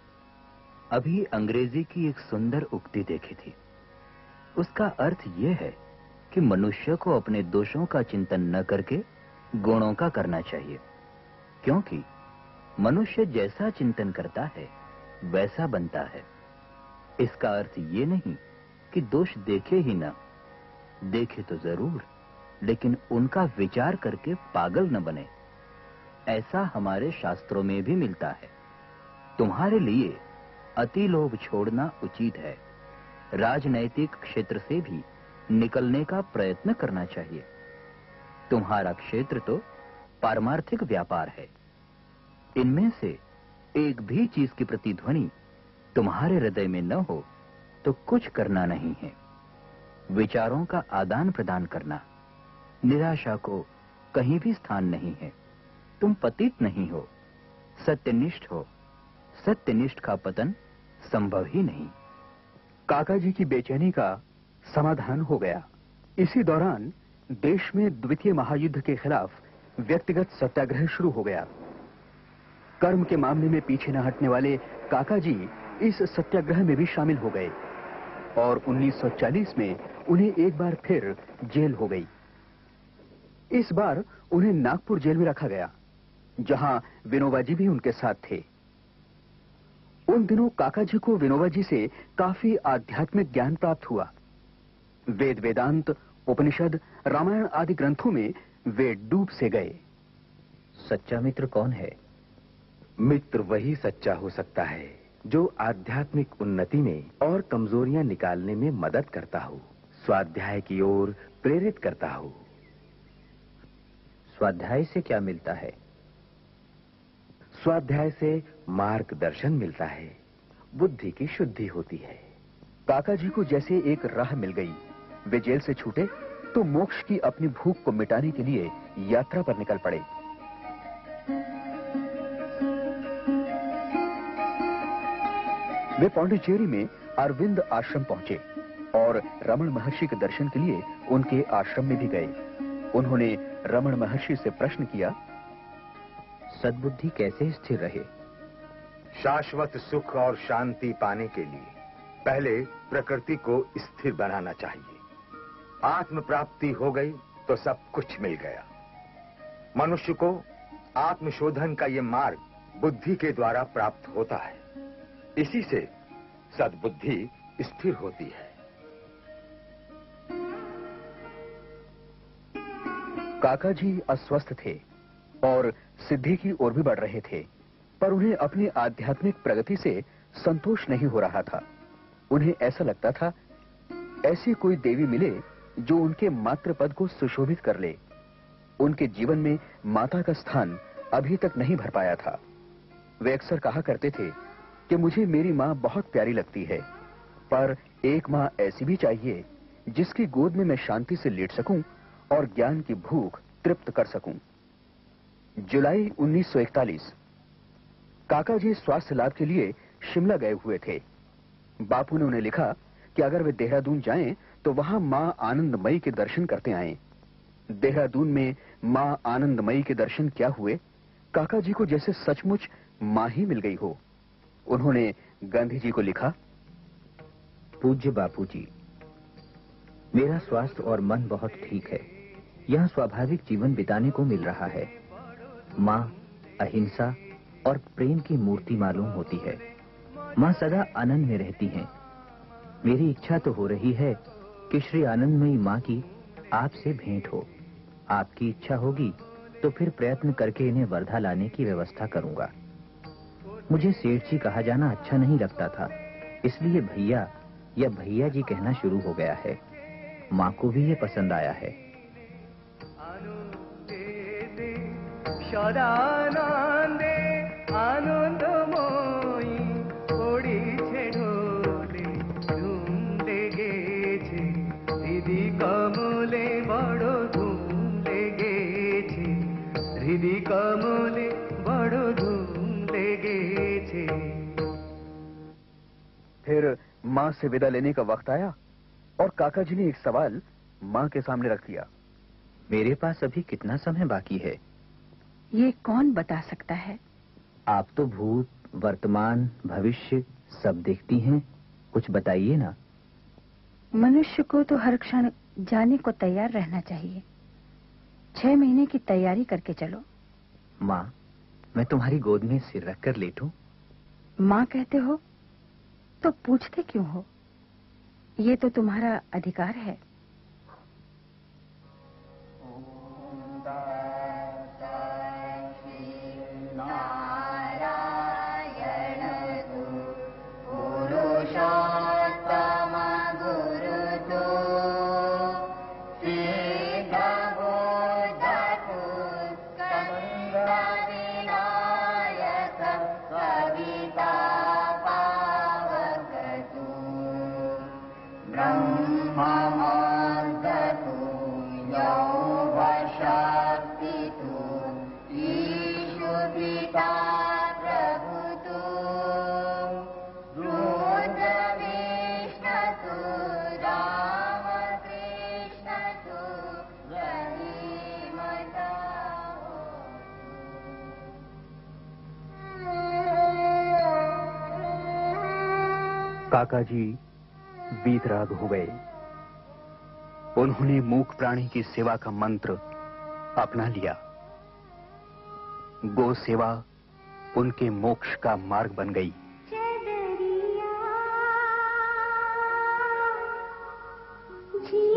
अभी अंग्रेजी की एक सुंदर उक्ति देखी थी। उसका अर्थ यह है कि मनुष्य को अपने दोषों का चिंतन न करके गुणों का करना चाहिए, क्योंकि मनुष्य जैसा चिंतन करता है वैसा बनता है। इसका अर्थ ये नहीं कि दोष देखे ही ना, देखे तो जरूर, लेकिन उनका विचार करके पागल न बने। ऐसा हमारे शास्त्रों में भी मिलता है। तुम्हारे लिए अति लोभ छोड़ना उचित है। राजनैतिक क्षेत्र से भी निकलने का प्रयत्न करना चाहिए। तुम्हारा क्षेत्र तो पारमार्थिक व्यापार है। इनमें से एक भी चीज की प्रतिध्वनि तुम्हारे हृदय में न हो तो कुछ करना नहीं है। विचारों का आदान प्रदान करना, निराशा को कहीं भी स्थान नहीं है। तुम पतित नहीं हो, सत्यनिष्ठ हो। सत्यनिष्ठ का पतन संभव ही नहीं। काका जी की बेचैनी का समाधान हो गया। इसी दौरान देश में द्वितीय महायुद्ध के खिलाफ व्यक्तिगत सत्याग्रह शुरू हो गया। कर्म के मामले में पीछे न हटने वाले काका जी इस सत्याग्रह में भी शामिल हो गए और उन्नीस सौ चालीस में उन्हें एक बार फिर जेल हो गई। इस बार उन्हें नागपुर जेल में रखा गया, जहां विनोबा जी भी उनके साथ थे। उन दिनों काका जी को विनोबा जी से काफी आध्यात्मिक ज्ञान प्राप्त हुआ। वेद वेदांत, उपनिषद, रामायण आदि ग्रंथों में वे डूब से गए। सच्चा मित्र कौन है? मित्र वही सच्चा हो सकता है जो आध्यात्मिक उन्नति में और कमजोरियां निकालने में मदद करता हो, स्वाध्याय की ओर प्रेरित करता हो। स्वाध्याय से क्या मिलता है? स्वाध्याय से मार्गदर्शन मिलता है, बुद्धि की शुद्धि होती है। काका जी को जैसे एक राह मिल गई। वे जेल से छूटे तो मोक्ष की अपनी भूख को मिटाने के लिए यात्रा पर निकल पड़े। वे पौंडीचेरी में अरविंद आश्रम पहुंचे और रमण महर्षि के दर्शन के लिए उनके आश्रम में भी गए। उन्होंने रमण महर्षि से प्रश्न किया, सद्बुद्धि कैसे स्थिर रहे? शाश्वत सुख और शांति पाने के लिए पहले प्रकृति को स्थिर बनाना चाहिए। आत्म प्राप्ति हो गई तो सब कुछ मिल गया। मनुष्य को आत्मशोधन का ये मार्ग बुद्धि के द्वारा प्राप्त होता है। इसी से सद्बुद्धि स्थिर होती है। काका जी अस्वस्थ थे और सिद्धि की ओर भी बढ़ रहे थे, पर उन्हें अपनी आध्यात्मिक प्रगति से संतोष नहीं हो रहा था। उन्हें ऐसा लगता था ऐसी कोई देवी मिले जो उनके मातृ पद को सुशोभित कर ले। उनके जीवन में माता का स्थान अभी तक नहीं भर पाया था। वे अक्सर कहा करते थे कि मुझे मेरी माँ बहुत प्यारी लगती है, पर एक माँ ऐसी भी चाहिए जिसकी गोद में मैं शांति से लेट सकूं और ज्ञान की भूख तृप्त कर सकूं। जुलाई उन्नीस सौ इकतालीस। काका जी स्वास्थ्य लाभ के लिए शिमला गए हुए थे। बापू ने उन्हें लिखा कि अगर वे देहरादून जाएं तो वहां मां आनंदमयी के दर्शन करते आएं। देहरादून में मां आनंदमयी के दर्शन क्या हुए, काका जी को जैसे सचमुच मां ही मिल गई हो। उन्होंने गांधी जी को लिखा, पूज्य बापू जी, मेरा स्वास्थ्य और मन बहुत ठीक है। यहाँ स्वाभाविक जीवन बिताने को मिल रहा है। माँ अहिंसा और प्रेम की मूर्ति मालूम होती है। माँ सदा आनंद में रहती हैं। मेरी इच्छा तो हो रही है कि श्री आनंदमयी माँ की आपसे भेंट हो। आपकी इच्छा होगी तो फिर प्रयत्न करके इन्हें वर्धा लाने की व्यवस्था करूंगा। मुझे सेठ जी कहा जाना अच्छा नहीं लगता था, इसलिए भैया या भैया जी कहना शुरू हो गया है। माँ को भी ये पसंद आया है। সদানন্দে আনন্দময়ী পড়িছে ঢোলে ধুম লেগেছে হৃদি কমলে বড় ধুম লেগেছে হৃদি কমলে বড় ধুম লেগেছে। फिर माँ से विदा लेने का वक्त आया और काका जी ने एक सवाल माँ के सामने रख दिया। मेरे पास अभी कितना समय बाकी है? ये कौन बता सकता है? आप तो भूत, वर्तमान, भविष्य सब देखती हैं, कुछ बताइए ना। मनुष्य को तो हर क्षण जाने को तैयार रहना चाहिए। छह महीने की तैयारी करके चलो। माँ, मैं तुम्हारी गोद में सिर रखकर लेटूं? माँ कहते हो तो पूछते क्यों हो? ये तो तुम्हारा अधिकार है। काका जी वीतराग हो गए। उन्होंने मूक प्राणी की सेवा का मंत्र अपना लिया। गो सेवा उनके मोक्ष का मार्ग बन गई। जी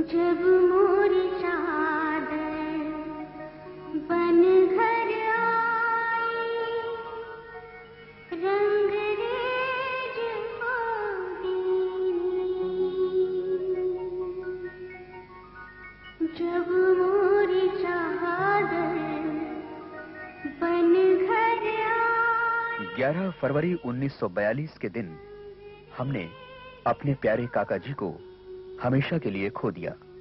जब मोरी चादर बन घर आई, रंग रेज जब मोरी चादर बन घर आई। ग्यारह फरवरी उन्नीस सौ बयालीस के दिन हमने अपने प्यारे काका जी को हमेशा के लिए खो दिया।